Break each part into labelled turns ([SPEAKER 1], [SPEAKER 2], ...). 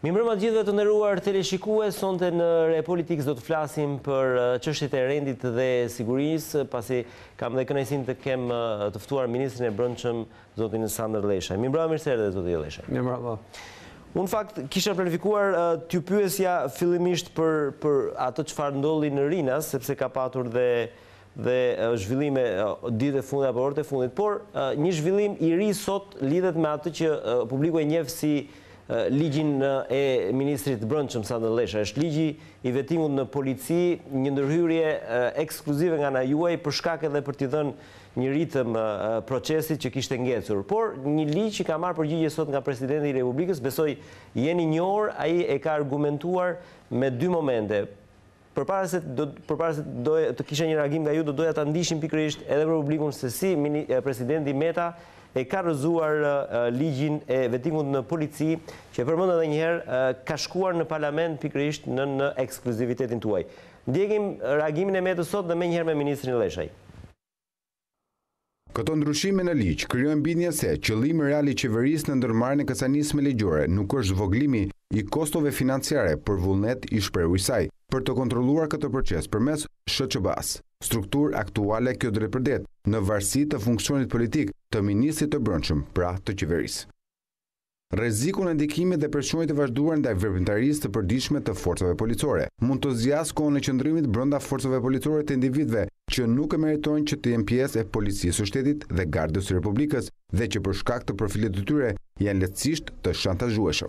[SPEAKER 1] Mirëmbrëma të gjithëve të nderuar teleshikues, sonte në Repolitikës do të flasim për çështjet e rendit dhe sigurisë, pasi kam dhe kënaqësinë të kem të ftuar ministrin e Brendshëm, zotin Sandër Leshaj. Mirëmbrëma, mirë se erdhe zoti Leshaj.
[SPEAKER 2] Mirëmbrëma.
[SPEAKER 1] Unë fakt kisha planifikua t'ju pyesja fillimisht për atë çfarë ndolli në Rinas, sepse ka patur dhe zhvillime ditët e fundit apo orët e fundit, por një zhvillim i ri sot lidhet me atë që publiku e njeh si ligjin e ministrit Brendshëm Sandër Leshaj. Është ligji i vettingut në polici, një ndërhyrje ekskluzive nga ana juaj për shkak edhe për t'i dhënë një ritëm procesit që kishte ngecur. Por një ligj që ka marrë përgjigje sot nga presidenti i Republikës, besoj jeni njohur, ai e ka argumentuar me dy momente. Përpara se të kisha një reagim nga ju, do doja ta ndiqim pikërisht edhe për publikun se si presidenti Meta e ka rrëzuar ligjin e vettingut në polici, që e përmend edhe një herë, ka shkuar në parlament pikërisht në ekskluzivitetin tuaj. Ndjekim reagimin e Metës sot dhe menjëherë me ministrin Leshaj.
[SPEAKER 3] Këto ndryshime në ligj krijojnë bindjen se qëllimi real i qeverisë në ndërmarrjen e kësajnisme ligjore nuk është zhvoglimi i kostove financiare për vullnet i shprehur i saj, për të kontrolluar këtë proces përmes SHQB-s. Strukturë aktuale kjo drejtpërdet në varësi të funksionit politik të ministrit të Brendshëm, pra të qeverisë. Rreziku në ndikimit dhe presionit të vazhduar ndaj veprimtarisë të përditshme të forcave policore mund të zgjasë kohën e qëndrimit brenda forcave policore të individëve që nuk e meritojnë që të jenë pjesë e policisë së shtetit dhe Gardës së Republikës dhe që për shkak të profilit të tyre janë lehtësisht të shantazhueshëm.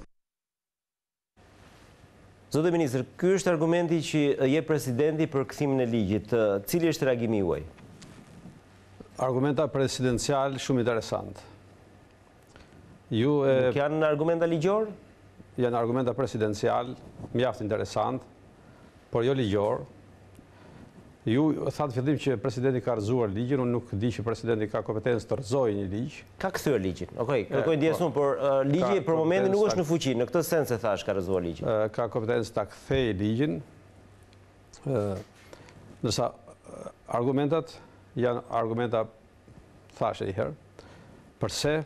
[SPEAKER 1] Zotë ministër, ky është argumenti që jep presidenti për kthimin e ligjit. Cili është reagimi juaj?
[SPEAKER 2] Argumenta presidencial shumë interesant.
[SPEAKER 1] Nuk janë argumenta ligjor?
[SPEAKER 2] Janë argumenta presidencial, mjaft interesant, por jo ligjor. Ju thatë fillim që presidenti ka rrëzuar ligjin, unë nuk di që presidenti ka kompetencë të rrëzojë një ligj.
[SPEAKER 1] Ka kthyer ligjin. Okej, kërkoj ndjesën, por ligji për momentin nuk është në fuqi, në këtë sens e thash ka rrëzuar ligjin.
[SPEAKER 2] Ka kompetencë ta kthejë ligjin. Ndërsa argumentat janë argumenta thashë i herë. Përse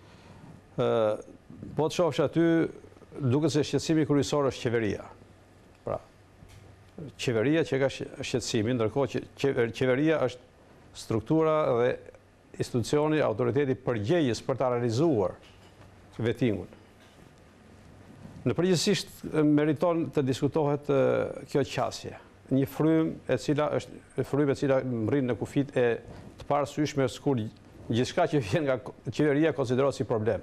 [SPEAKER 2] po të shohësh aty, duket se shqetësimi kryesor është qeveria. Pra, qeveria që ka shqetësimin, ndërkohë që qeveria është struktura dhe institucioni, autoriteti përgjegjës për ta realizuar vettingun. Në përgjithësisht meriton të diskutohet kjo qasje. Një frymë e cila mrin në kufit e të parasyshme sikur gjithçka që vjen nga qeveria konsiderohet si problem.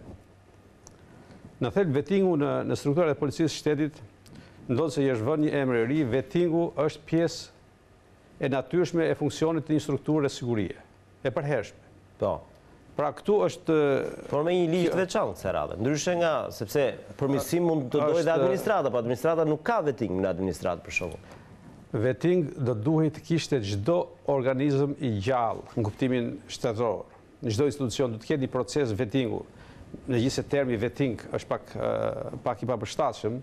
[SPEAKER 2] Në thelb vettingu në strukturat e policisë shtetit ndodh se i është vënë një emër i ri, vettingu është pjesë e natyrshme e funksionit të një strukture sigurie, e përhershme.
[SPEAKER 1] Po.
[SPEAKER 2] Pra këtu është...
[SPEAKER 1] Por me një ligj të veçantë se radhë, ndryshe nga, sepse përmirësim mund të dojë dhe administrata, po administrata nuk ka vetting në administratë për shembull.
[SPEAKER 2] Vetting do duhet të kishte çdo organizëm i gjallë, në kuptimin shtetëror. Në çdo institucion do të ketë një proces vettingu. Në gjithë se termi vetting është pak i papërshtatshëm,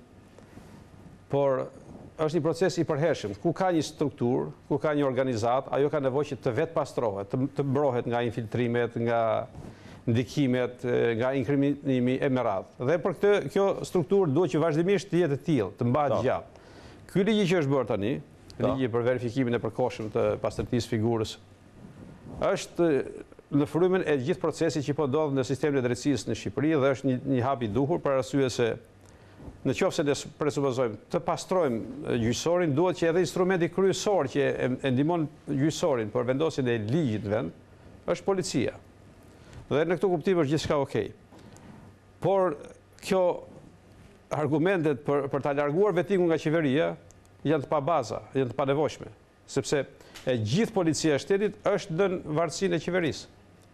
[SPEAKER 2] por është një proces i përhershëm. Ku ka një strukturë, ku ka një organizat, ajo ka nevojë që të vetë pastrohet, të mbrohet nga infiltrimet, nga ndikimet, nga inkriminimi e me radhë. Dhe për këtë, kjo strukturë duhet që vazhdimisht të jetë e tillë, të mbahet gjallë. Ky ligj që është bërë tani, ligji për verifikimin e përkohshëm të pastërtisë figurës, është në frymën e gjithë procesit që po ndodh në sistemin e drejtësisë në Shqipëri dhe është një hap i duhur për arsye se në qoftë se ne presupozojmë të pastrojmë gjyqësorin, duhet që edhe instrumenti kryesor që e ndihmon gjyqësorin për vendosjen e ligjit në vend është policia. Dhe në këtë kuptim është gjithçka okay. Por kjo argumentet për ta larguar vettingun nga qeveria janë të pabaza, janë të panevojshme, sepse e gjithë policia e shtetit është në varësinë e qeverisë.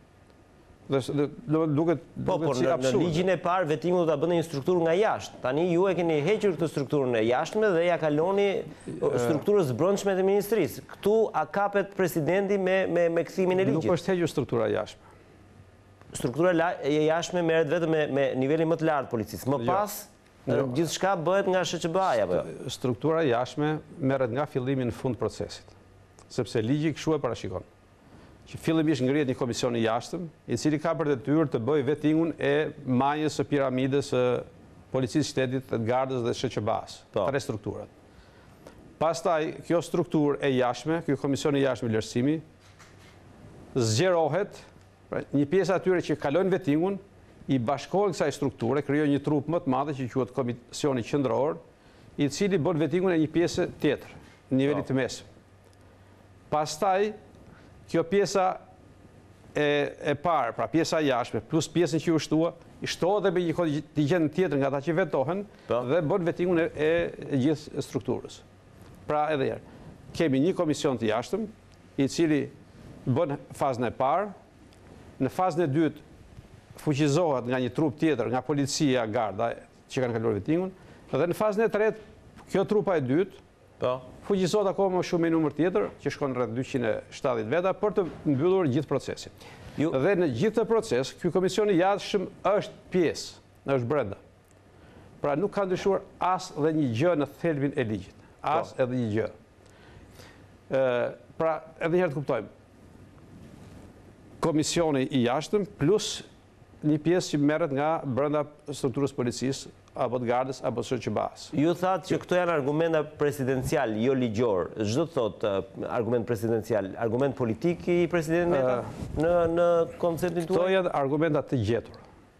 [SPEAKER 2] Duket si absurd.
[SPEAKER 1] Në ligjin e parë vettingu do ta bënte një strukturë nga jashtë. Tani ju e keni hequr këtë strukturën e jashtme dhe ja kaloni strukturës brendshme të ministrisë. Ktu a kapet presidenti me kthimin e ligjit?
[SPEAKER 2] Nuk është hequr struktura e jashtme.
[SPEAKER 1] Struktura e jashtme merret vetëm me nivelin më të lartë policisë. Më pas gjithçka bëhet nga SHQB-ja apo jo?
[SPEAKER 2] Struktura e jashtme merret nga fillimi në fund procesit. Sepse ligji kështu e parashikon. Që fillimisht ngrihet një komision i jashtëm, i cili ka për detyrë të bëjë vettingun e majës së piramidës së policisë shtetit, të gardës dhe SHQB-s, 3 strukturat. Pastaj, kjo strukturë e jashtme, kjo komision e jashtme vlerësimi, zgjerohet, një pjesë atyre që kalojnë vetingun, i bashkohen kësaj strukture, krijojnë një trup më të madhe që quhet komisioni qendror, i cili bën vetingun e një pjesë tjetër, në nivelit të mesëm. Pastaj, kjo pjesa e parë, pra pjesa jashtme, plus pjesën që u shtua, i shtohet dhe me një kontingent tjetër nga ata që vetohen dhe bën vetingun e gjithë strukturës. Pra edhe herë, kemi një komision të jashtëm, i cili bën fazën e parë, në fazën e dytë fuqizohet nga një trup tjetër, nga policia, garda, që kanë kaluar vetingun, dhe në fazën e tretë, kjo trupa e dytë, fuqizohet akoma më shumë me numër tjetër, që shkon rreth 270 veta, për të mbyllur gjithë procesin. Dhe në gjithë të proces, ky komision i jashtëm është pjesë, është brenda. Pra nuk ka ndryshuar as dhe një gjë në thelbin e ligjit. As edhe një gjë. Pra, edhe njëherë të kuptojmë. Komisioni i jashtëm plus një pjesë që merret nga brenda strukturës policisë, apo të gardës, apo të SHQB-s.
[SPEAKER 1] Ju thatë që këto janë argumenta presidencial, jo ligjor. Çdo thot argument presidencial, argument politik i presidentit Meta në konceptin tuaj?
[SPEAKER 2] Këto janë argumenta të gjetur.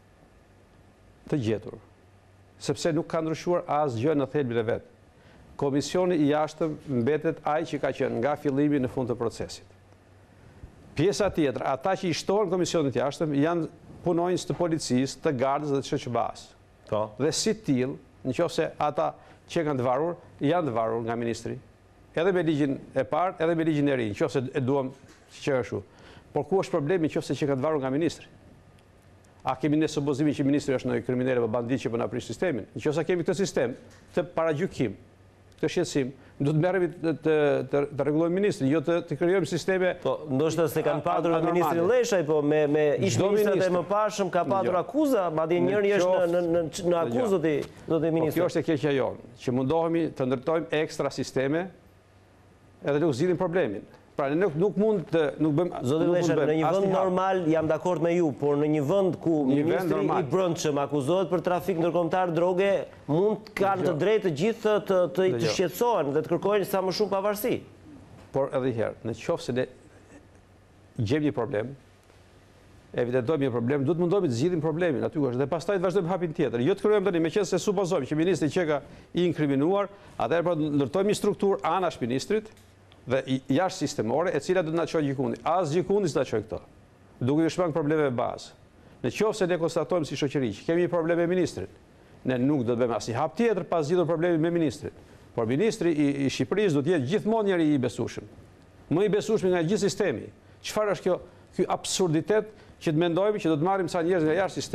[SPEAKER 2] Të gjetur. Sepse nuk ka ndryshuar asgjë në thelbin e vet. Komisioni i jashtëm mbetet ai që ka qenë nga fillimi në fund të procesit. Pjesa tjetër, ata që i shtohen komisionit të jashtëm janë punonjës të policisë, të gardës dhe të SHQB-s. Dhe si tillë, nëse ata që kanë të varur, janë të varur nga ministri. Edhe me ligjin e parë, edhe me ligjin e ri, nëse e duam që ashtu. Por ku është problemi nëse që kanë të varur nga ministri? A kemi ne supozimin që ministri është në kriminal apo bandit që po na prish sistemin? Nëse kemi këtë sistem të paragjykim, këtë shqetësim, do të merremi të rregullojmë ministrin, jo të krijojmë sisteme.
[SPEAKER 1] Po, ndoshta se kanë patur me ministrin Leshaj, po me ish-ministrat e mëparshëm ka patur akuza, madje njëri është në akuzë do të ministri.
[SPEAKER 2] Kjo është e keqja jonë, që mundohemi të ndërtojmë ekstra sisteme edhe nuk zgjidhim problemin. Pra nuk mund të bëjmë.
[SPEAKER 1] Zoti Leshaj, në një vend normal jam dakord me ju, por në një vend ku ministri i brendshëm akuzohet për trafik ndërkombëtar droge, mund kanë të drejtë të gjithë të shqetësohen dhe të kërkojnë sa më shumë pavarësi.
[SPEAKER 2] Por edhe herë, nëse ne gjejmë një problem, evidentojmë një problem, duhet mundohemi të zgjidhim problemin aty ku është dhe pastaj të vazhdojmë hapin tjetër. Jo të krijojmë tani, meqense supozojmë që ministri që ka i inkriminuar, atëherë ndërtojmë një strukturë anash ministrit dhe jashtë sistemore, e cila do të na çojë gjikundi. As gjikundi s'na çojë këto. Duke i shpang probleme bazë. Nëse ne konstatojmë si shoqëri që kemi një problem me ministrin, ne nuk do të bëjmë asnjë hap tjetër pas zgjidhur problemin me ministrin. Por ministri i Shqipërisë do të jetë gjithmonë njëri i besueshëm. Më i besueshëm nga gjithë sistemi. Çfarë është ky absurditet që të mendojmë që do të marrim sa njerëz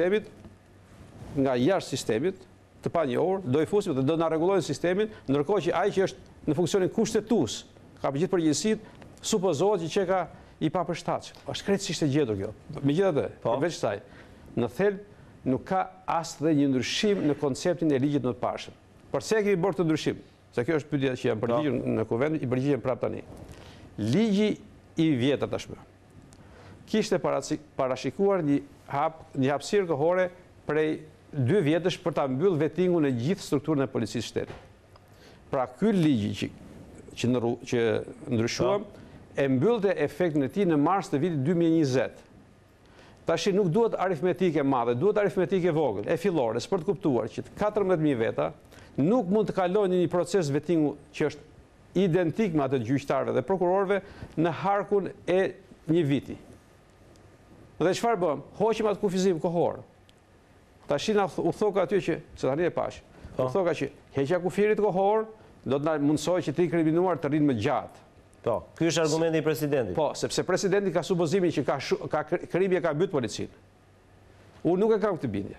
[SPEAKER 2] nga jashtë sistemit, të panjohur, do i fusim dhe do na rregullojnë sistemin, ndërkohë që ai që është në funksionin kushtetues ka për gjithë përgjegjësitë, supozohet që ka i papërshtatshëm. Është krejtësisht e gjetur kjo. Megjithatë, përveç kësaj, në thelb nuk ka as dhe një ndryshim në konceptin e ligjit më të parshëm. Përse kemi bërë të ndryshim? Se kjo është pyetja që jam përgjigjur në kuvend, i përgjigjem prapë tani. Ligji i vjetër tashmë kishte parashikuar një hapësirë kohore prej 2 vjetësh për ta mbyllë vetingun e gjithë strukturën e policisë shtetit. Pra ky ligj që ndryshuam, e mbyllte efektin e tij në mars të vitit 2020. Tash nuk duhet aritmetike madhe, duhet aritmetike vogël, e fillores për të kuptuar që 14.000 veta nuk mund të kalojnë një proces vetingu që është identik me atë të gjyqtarëve dhe prokurorëve në harkun e një viti. Dhe çfarë bëm? Hoqim atë kufizim kohor. Tash u thoka aty që, se tani e pash, u thoka që heqja kufirit kohor do të na mundsojë që të inkriminuar të rrinë më gjatë.
[SPEAKER 1] Po, ky është argumenti i presidentit.
[SPEAKER 2] Po, sepse presidenti ka supozimin që krimi ka mbyt policinë. Unë nuk e kam këtë bindje.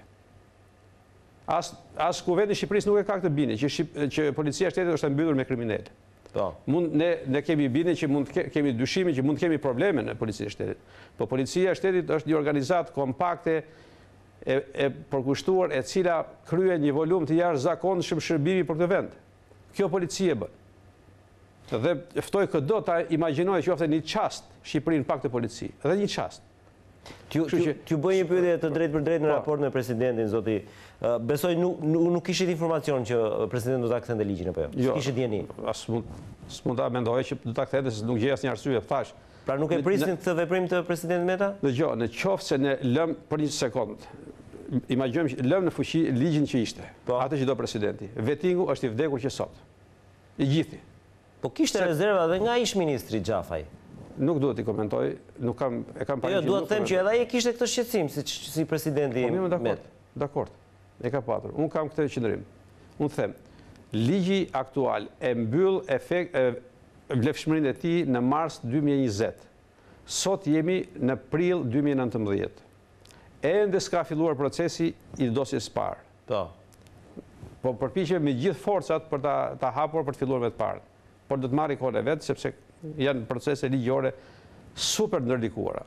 [SPEAKER 2] As kuvendi i Shqipërisë nuk e ka këtë bindje që policia e shtetit është e mbytur me kriminalë.
[SPEAKER 1] Po.
[SPEAKER 2] Ne kemi bindje që mund kemi dyshimin që mund kemi probleme në policinë e shtetit. Po policia e shtetit është një organizatë kompakte e përkushtuar e cila kryen një volum të jashtëzakonshëm shërbimi për këtë vend. Kjo policie bën. Dhe ftoj këdo ta imagjinojë qoftë një çast Shqipërinë pak të polici, edhe një çast.
[SPEAKER 1] T'ju bëj një pyetje të drejtë për drejtë në raport me presidentin, zoti. Besoj nuk kishit informacion që presidenti do ta kthente ligjin apo jo? Kishit dieni?
[SPEAKER 2] S'mund ta mendoj që do ta kthente, se nuk gjej asnjë arsye, thash.
[SPEAKER 1] Pra nuk e prisnin këtë veprim të presidentit Meta?
[SPEAKER 2] Dgjoj, në qoftë se ne lëm për një sekond, imagjojmë që lëm në fuqi ligjin që ishte, atë që do presidenti. Vettingu është i vdekur që sot. I gjithi.
[SPEAKER 1] Po kishte rezerva dhe nga ish-ministri Xhafaj.
[SPEAKER 2] Nuk duhet t'i komentoj, e kam parë.
[SPEAKER 1] Jo, duhet të them që edhe ai kishte këtë shqetësim si presidenti Meta.
[SPEAKER 2] Dakord. E ka patur. Unë kam këtë qëndrim. Unë them, ligji aktual e mbyll vlefshmërinë e tij në mars 2020. Sot jemi në prill 2019. Ende s'ka filluar procesi i dosjes së parë. Po përpiqem me gjithë forcat për ta hapur për të filluar me të parë. Por do të marrë kohën e vet sepse janë procese ligjore super ndërlikuara.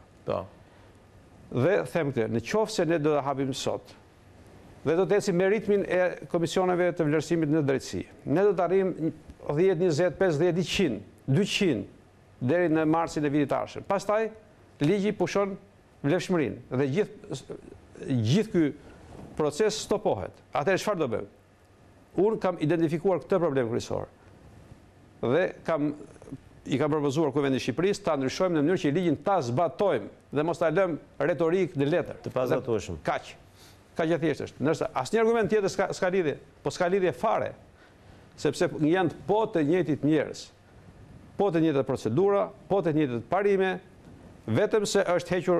[SPEAKER 2] Dhe them këtë, në qoftë se ne do ta hapim sot, dhe do të ecim me ritmin e komisioneve të vlerësimit në drejtësi. Ne do të arrijmë 10, 20, 50, 100, 200 deri në marsin e vitit të ardhshëm. Pastaj ligji pushon vlefshmërinë dhe gjithë ky proces stopohet. Atëherë çfarë do bëjmë? Unë kam identifikuar këtë problem kryesor. Dhe i kam propozuar Kuvendit të Shqipërisë ta ndryshojmë në mënyrë që ligjin ta zbatojmë dhe mos ta lëmë retorik në letër.
[SPEAKER 1] Të pazatueshëm.
[SPEAKER 2] Kaq e thjeshtë është. Ndërsa asnjë argument tjetër s'ka lidhje, po s'ka lidhje fare, sepse janë po të njëjtit njerëz, po të njëjtat procedura, po të njëjtat parime, vetëm se është hequr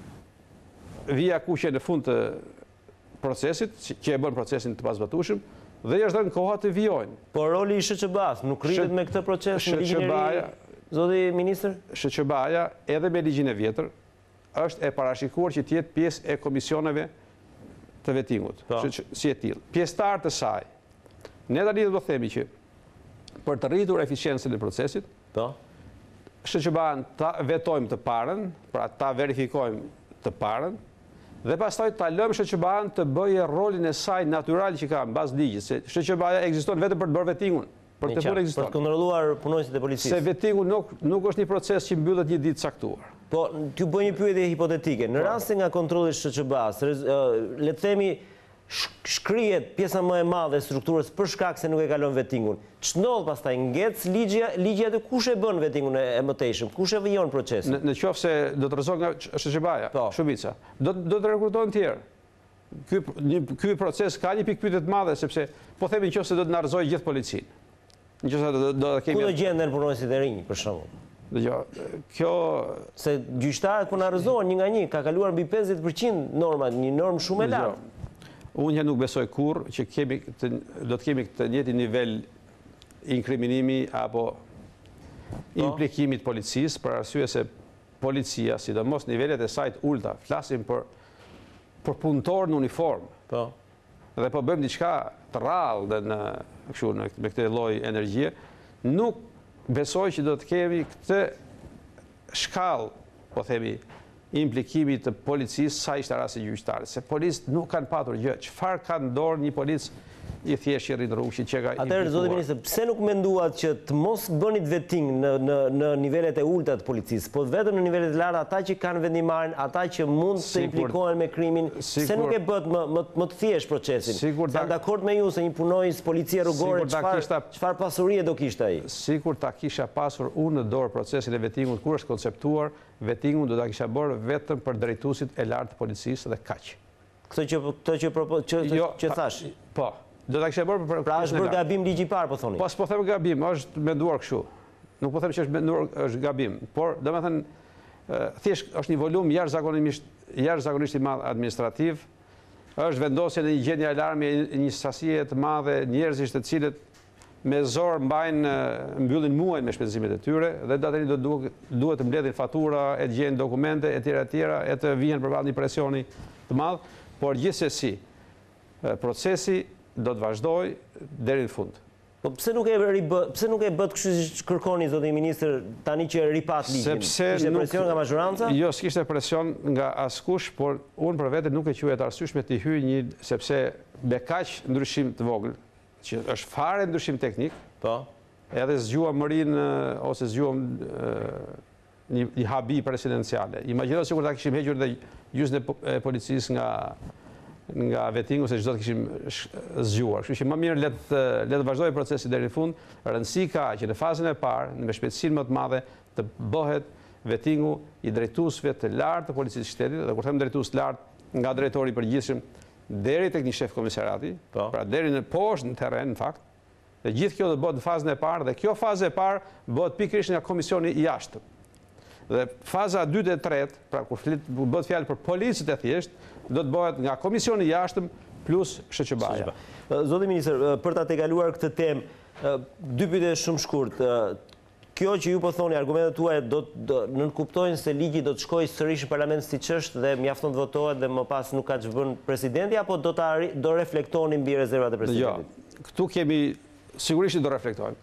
[SPEAKER 2] vija kuqe në fund të procesit, që e bën procesin të pazbatueshëm, dhe i është dhënë koha të vijojnë.
[SPEAKER 1] Po roli i SHQB-s nuk rritet me këtë proces në ligjin e ri, zoti ministër?
[SPEAKER 2] SHQB-ja edhe me ligjin e vjetër është e parashikuar që të jetë pjesë e komisioneve të vettingut, si e tillë. Pjesëtar të saj. Ne tani do të themi që për të rritur eficiencën e procesit, SHQB-n ta vetojmë të parën, pra ta verifikojmë të parën, dhe pastaj ta lëmë SHQB-n të bëjë rolin e saj natyral që ka mbas ligjit, se SHQB-ja ekziston vetëm për të bërë vettingun, për të punë ekziston.
[SPEAKER 1] Për të kontrolluar punonjësit e policisë.
[SPEAKER 2] Se vettingu nuk është një proces që mbyllet një ditë caktuar.
[SPEAKER 1] Po, t'ju bëj një pyetje hipotetike. Në rast se nga kontrolli i SHQB-s, le të themi shkrihet pjesa më e madhe e strukturës për shkak se nuk e kalon vettingun. Ç'ndodh pastaj? Ngec ligji atë kush e bën vettingun e mëtejshëm? Kush e vijon procesin?
[SPEAKER 2] Në qoftë se do të rrezohet nga SHQB-ja, shumica, do të rekrutohen tjerë. Ky proces ka një pikë pyetje të madhe sepse po themi nëse do të na rrezojë gjithë policinë. Nëse do të kemi.
[SPEAKER 1] Ku do gjenden punonësit e rinj për shembull?
[SPEAKER 2] Kjo
[SPEAKER 1] se gjyqtarët po na rrëzohen një nga një, ka kaluar mbi 50% norma, një normë shumë e lartë.
[SPEAKER 2] Unë nuk besoj kurrë që do të kemi këtë njëjtin nivel inkriminimi apo implikimit policisë, për arsye se policia, sidomos nivelet e saj të ulta, flasim për punëtor në uniformë. Dhe po bëjmë diçka të rrallë me këtë lloj energjie, nuk besoj që do të kemi këtë shkallë, po themi, implikimi të policisë sa ishte rasti gjyqtarët, se policët nuk kanë patur gjë. Çfarë ka në dorë një polic i thjeshtë që rrin rrugë që ka implikuar?
[SPEAKER 1] Atëherë, zoti ministër, pse nuk menduat që të mos bënit vetting në nivelet e ulta të policisë, po vetëm në nivelet e larta ata që kanë vendimarrjen, ata që mund të implikohen me krimin, pse nuk e bët më të thjeshtë procesin? Jam dakord me ju se një punonjës policie rrugore çfarë pasurie do kishte ai?
[SPEAKER 2] Sikur ta kisha pasur unë në dorë procesin e vettingut kur është konceptuar, vettingun do ta kisha bërë vetëm për drejtuesit e lartë të policisë dhe kaq.
[SPEAKER 1] Këtë që thash.
[SPEAKER 2] Po. Do ta kisha bërë për.
[SPEAKER 1] Pra është bërë gabim ligji i parë, po thoni.
[SPEAKER 2] Po them gabim, është menduar kështu. Nuk po them që është menduar është gabim, por domethënë thjesht është një volum jashtëzakonisht i madh administrativ. Është vendosje në një gjendje alarmi një sasie të madhe njerëzish të cilët me zor mbyllin muajin me shpenzimet e tyre dhe datëri duhet të mbledhin fatura, e të gjejnë dokumente etj, e të vihen përballë një presioni të madh, por gjithsesi procesi do të vazhdoj deri në fund.
[SPEAKER 1] Po pse nuk e bët kështu siç kërkoni zoti ministër tani që ripat ligjin? Kishte presion nga majoranca?
[SPEAKER 2] Jo, s'kishte presion nga askush, por unë për vete nuk e quhet arsyeshme të hyj sepse me kaq ndryshim të vogël, që është fare ndryshim teknik, edhe zgjuam mërinë ose zgjuam një habi presidenciale. Imagjino sikur ta kishim hequr dhe gjysmën e policisë nga vetingu se çdo të kishim zgjuar. Kështu që më mirë le të vazhdojë procesi deri në fund. Rëndësi ka që në fazën e parë, me shpejtësinë më të madhe, të bëhet vetingu i drejtuesve të lartë të policisë shtetit, dhe kur them drejtues të lartë, nga drejtori i përgjithshëm deri tek një shef komisariati, pra deri në poshtë në terren në fakt. Dhe gjithë kjo do të bëhet në fazën e parë, dhe kjo fazë e parë bëhet pikërisht nga komisioni i jashtëm. Dhe faza 2 dhe 3, pra kur bëhet fjalë për policët e thjeshtë, do të bëhet nga komisioni i jashtëm plus SHQB-ja.
[SPEAKER 1] Zoti ministër, për ta tejkaluar këtë temë, dy pyetje shumë shkurt. Kjo që ju po thoni, argumentet tuaja nënkuptojnë se ligji do të shkojë sërish në parlament siç është dhe mjafton të votohet dhe më pas nuk ka ç'bën presidenti, apo do reflektoni mbi rezervat e presidentit?
[SPEAKER 2] Jo, këtu kemi sigurisht do reflektojmë.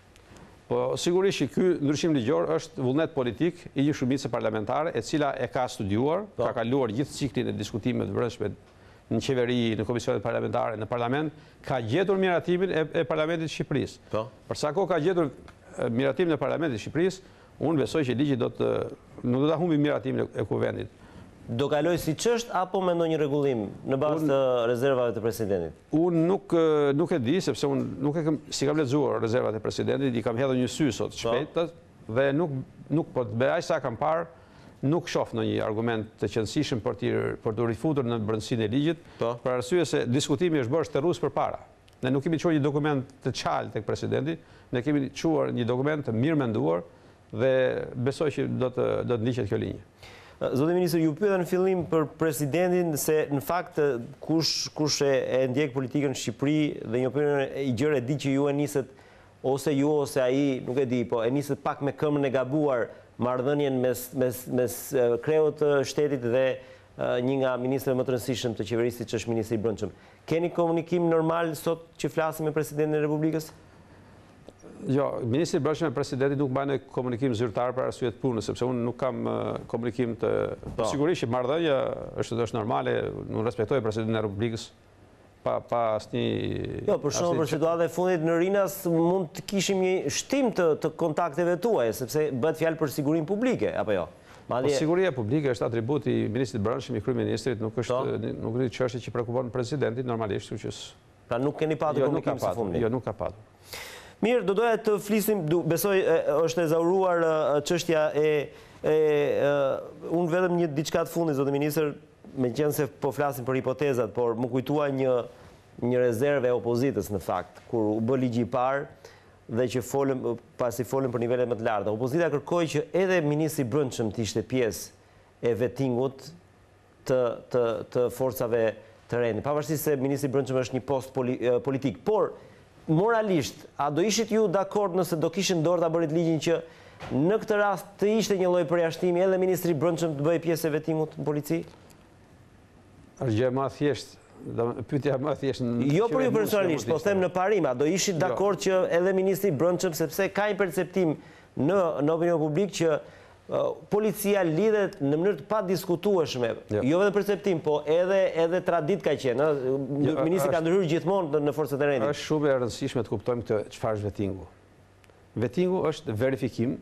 [SPEAKER 2] Po sigurisht që ky ndryshim ligjor është vullnet politik i një shumice parlamentare e cila e ka studiuar, ka kaluar gjithë ciklin e diskutimeve të brendshme në qeveri, në komisionet parlamentare, në parlament, ka gjetur miratimin e Parlamentit të Shqipërisë. Për sa kohë ka gjetur miratimin e Parlamentit të Shqipërisë, unë besoj që ligji nuk do ta humbi miratimin e kuvendit.
[SPEAKER 1] Do kaloj siç është apo me ndonjë rregullim në bazë të rezervave të presidentit?
[SPEAKER 2] Unë nuk e di, sepse unë si kam lexuar rezervat e presidentit, i kam hedhur një sy sot shpejt, dhe nuk po me aq sa kam parë, nuk shoh ndonjë argument të qëndësishëm për të rifutur në brendësinë e ligjit, për arsye se diskutimi është bërë shtërrues përpara. Ne nuk kemi çuar një dokument të çal tek presidenti, ne kemi çuar një dokument të mirë menduar dhe besoj që do të ndiqet kjo linjë.
[SPEAKER 1] Zoti ministër, ju pyeta në fillim për presidentin se në fakt kush e ndjek politikën në Shqipëri dhe një opinion i gjerë e di që ju e nisët ose ju ose ai, nuk e di, po e nisët pak me këmbën e gabuar marrëdhënien mes kreut të shtetit dhe një nga ministrët më të rëndësishëm të qeverisë, që është ministri i Brendshëm. Keni komunikim normal sot që flasim me presidentin e Republikës?
[SPEAKER 2] Jo, ministri i Brendshëm e presidentit nuk bën komunikim zyrtar për arsye të punës, sepse unë nuk kam komunikim të... Sigurisht që marrëdhënia është normale, nuk respektoj presidentin e Republikës pa asnjë...
[SPEAKER 1] Jo, për shembull për situatën e fundit në Rinas mund të kishim një shtim të kontakteve tuaja, sepse bëhet fjalë për sigurinë publike, apo jo?
[SPEAKER 2] Siguria publike është atribut i ministrit të Brendshëm, i kryeministrit, nuk është një çështje që prekupon presidentin normalisht, kështu që...
[SPEAKER 1] Pra nuk keni patur komunikim së fundmi?
[SPEAKER 2] Jo, nuk ka patur.
[SPEAKER 1] Mirë, do doja të flisim, besoj është ezauruar çështja unë vetëm diçka të fundit, zotë ministër, meqenëse se po flasim për hipotezat, por më kujtua një rezervë e opozitës në fakt, kur u bë ligji i parë dhe që pasi folëm për nivelet më të larta. Opozita kërkoi që edhe ministri i Brendshëm të ishte pjesë e vetingut të forcave të rendit. Pavarësisht se ministri i Brendshëm është një post politik, por moralisht, a do ishit ju dakord nëse do kishin dorë ta bërit ligjin që në këtë rast të ishte një lloj përjashtimi edhe ministri i Brendshëm të bëjë pjesë e vetingut në polici?
[SPEAKER 2] Është gjë më thjesht, pyetja më thjesht.
[SPEAKER 1] Jo për ju personalisht, po them në parim, a do ishit dakord që edhe ministri i Brendshëm, sepse ka një perceptim në opinion publik që policia lidhet në mënyrë të padiskutueshme, jo vetëm perceptim, po edhe tradit ka qenë. Ministri ka ndryrë gjithmonë në forcat e rendit.
[SPEAKER 2] Është shumë e rëndësishme të kuptojmë çfarë është vetingu. Vetingu është verifikim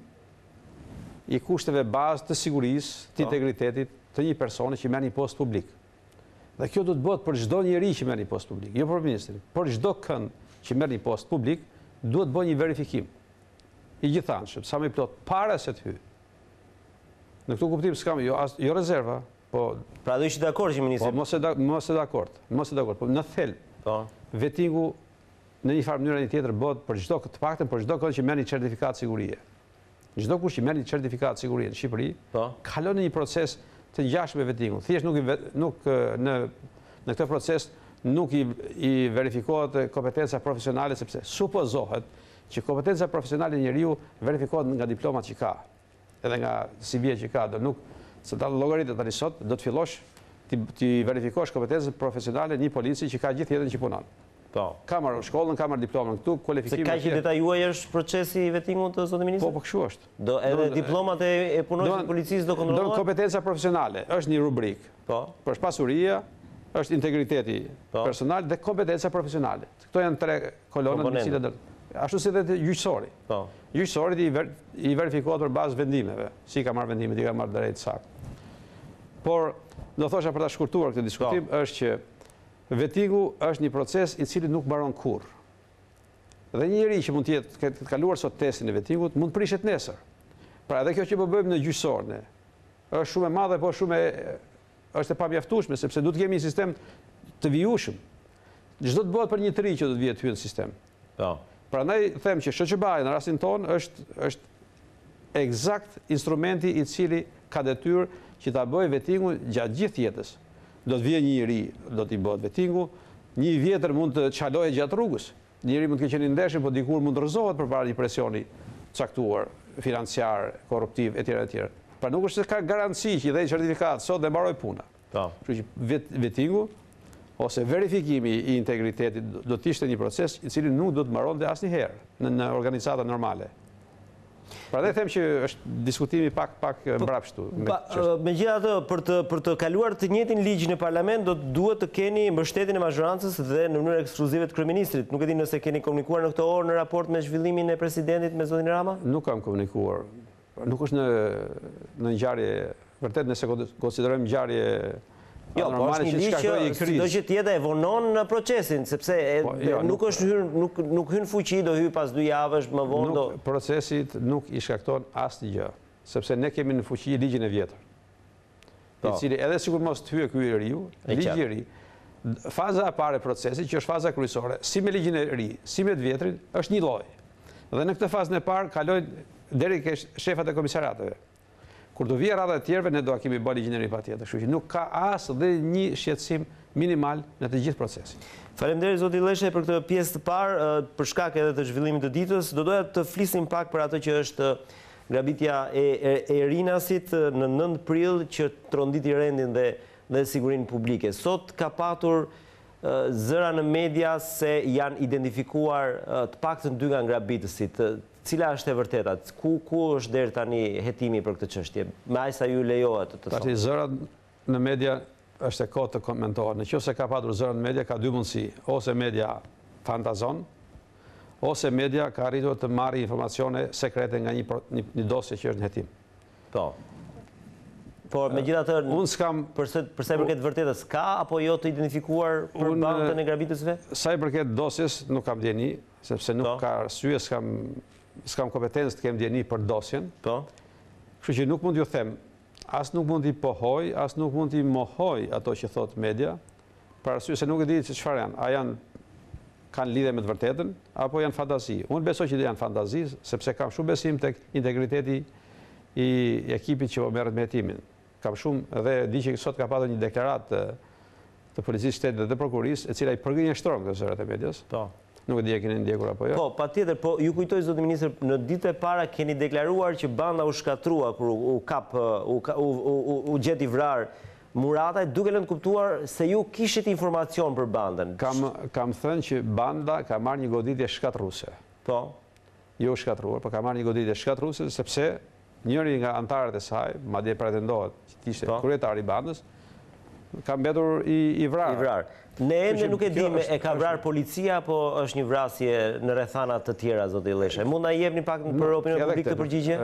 [SPEAKER 2] i kushteve bazë të sigurisë, të integritetit të një personi që merr një post publik. Dhe kjo do të bëhet për çdo njeri që merr një post publik, jo për ministrin. Por çdo kënd që merr një post publik duhet bëjë një verifikim i gjithanshëm, sa më i plot para se të hyjë. Në këtu kuptim s'kam jo rezerva, po...
[SPEAKER 1] Pra do ishte dakord që ministri...
[SPEAKER 2] Po mos e dakord, po në thelb, vetingu në një farë mënyrë një tjetër bëhet për çdo të paktën për çdo kënd që merr një certifikat sigurie. Çdo kush që merr një certifikat sigurie në Shqipëri, kalon në një proces të ngjashëm me vetingun. Thjesht nuk në këtë proces nuk i verifikohet kompetenca profesionale, sepse supozohet që kompetenca profesionale e njeriu verifikohet nga diplomat që ka, edhe nga CV-ja që ka, se ta llogaritë tani sot, do të fillosh ti verifikosh kompetencën profesionale një polici që ka gjithë jetën që punon. Ka marrë shkollën, ka marrë diplomën këtu, kualifikime.
[SPEAKER 1] Se ka që detajuar është procesi i vetingut të zotë ministri?
[SPEAKER 2] Po kështu është.
[SPEAKER 1] Edhe diplomat e punonjësit të policisë do kontrollohen?
[SPEAKER 2] Do kompetenca profesionale, është një rubrik. Për pasuria, është integriteti personal dhe kompetenca profesionale. Këto janë tre kolonat në cilat Ashtu si dhe të gjyqësori. Gjyqësorit i verifikohet për bazë vendimeve, si ka marrë vendimet, i ka marrë drejt saktë. Por, do thosha për ta shkurtuar këtë diskutim, është që vetingu është një proces i cili nuk mbaron kurrë. Dhe një njeri që mund të kaluar sot testin e vetingut, mund të prishet nesër. Pra edhe kjo që po bëjmë në gjyqësorë, është shumë e madhe, po është e pamjaftueshme, sepse duhet të kemi një sistem të vijueshëm. Çdo të bëhet për një të ri që do të vijë ty në sistem. Prandaj them që SHQB-ja në rastin tonë është eksakt instrumenti i cili ka detyrë që ta bëjë vetingun gjatë gjithë jetës. Do të vijë një njeri, do t'i bëhet vetingu, një vjetër mund të çalojë gjatë rrugës. Njëri mund të ketë qenë i ndershëm, por dikur mund të rrëzohet përpara një presioni caktuar, financiar, korruptiv etj. etj. Pra nuk është se ka garanci që i dhej certifikat sot dhe mbaroj puna. Kështu që vetingu ose verifikimi i integritetit do të ishte një proces i cili nuk do të mbaronte asnjëherë në organizata normale. Prandaj them që është diskutimi pak mbrapshtu.
[SPEAKER 1] Megjithatë, për të kaluar të njëjtin ligj në parlament, duhet të keni mbështetjen e mazhorancës dhe në mënyrë ekskluzive të kryeministrit. Nuk e di nëse keni komunikuar në këtë orë në raport me zhvillimin e presidentit me zotin Rama?
[SPEAKER 2] Nuk kam komunikuar. Nuk është në ngjarje, vërtet nëse konsiderojmë ngjarje
[SPEAKER 1] normale që shkaktoi krizë. Do që tjetë e vonon në procesin, sepse nuk hyn fuqi, do hyj pas 2 javësh më vonë.
[SPEAKER 2] Procesit nuk i shkakton asnjë, sepse ne kemi në fuqi ligjin e vjetër. I cili edhe sikur mos të hyjë ky i riu, ligji i ri, faza e parë e procesit, që është faza kryesore, si me ligjin e ri, si me të vjetrin, është një lloj. Dhe në këtë fazën e parë kalojnë deri ke shefat e komisariateve. Kur do vijë rradha e tjerëve, ne do a kemi bërë ligjin e ri patjetër. Kështu që nuk ka as dhe një shqetësim minimal në të gjithë procesin.
[SPEAKER 1] Faleminderit zoti Lleshe për këtë pjesë të parë, për shkak edhe të zhvillimit të ditës. Do doja të flisim pak për atë që është grabitja e Rinasit në 9 prill që tronditi rendin dhe sigurinë publike. Sot ka patur zëra në media se janë identifikuar të paktën 2 nga ngrabitësit. Cila është e vërteta? Ku është deri tani hetimi për këtë çështje? Me aq sa ju lejohet të
[SPEAKER 2] thonë. Zërat në media është e kohë të komentohet. Nëse ka patur zëra në media, ka 2 mundësi. Ose media fantazon, ose media ka arritur të marrë informacione sekrete nga një dosje që është në hetim.
[SPEAKER 1] Por megjithatë,
[SPEAKER 2] unë s'kam
[SPEAKER 1] përsa i përket vërtetës, ka apo jo të identifikuar për bandën e grabitësve?
[SPEAKER 2] Sa i përket dosjes, nuk kam djeni, sepse nuk ka arsye, s'kam kompetencë të kem djeni për dosjen. Kështu që nuk mund t'ju them, as nuk mund t'i pohoj, as nuk mund t'i mohoj ato që thot media, për arsye se nuk e di se çfarë janë. Kanë lidhje me të vërtetën, apo janë fantazi. Unë besoj që janë fantazi, sepse kam shumë besim tek integriteti i ekipit që merret me hetimin. Kam shumë dhe di që sot ka pasur një deklaratë të policisë shtetit dhe të prokurisë, e cila i përgënjeshtron këto zërat e medias. Nuk e di e keni ndjekur apo jo.
[SPEAKER 1] Patjetër, po ju kujtoj zoti ministër, në ditët e para keni deklaruar që banda u shkatrua kur u gjeti vrarë Murataj, duke lënë kuptuar se ju kishit informacion për bandën.
[SPEAKER 2] Kam thënë që banda ka marrë një goditje shkatruese. Jo shkatruar, por ka marrë një goditje shkatruese sepse njëri nga antarët e saj, madje pretendohet që të ishte kryetari i bandës, ka mbetur i vrarë.
[SPEAKER 1] Ne ende nuk e dimë e ka vrarë policia, apo është një vrasje në rrethana të tjera, zoti Lleshe. Mund na jepni pak për opinion publik të përgjigje?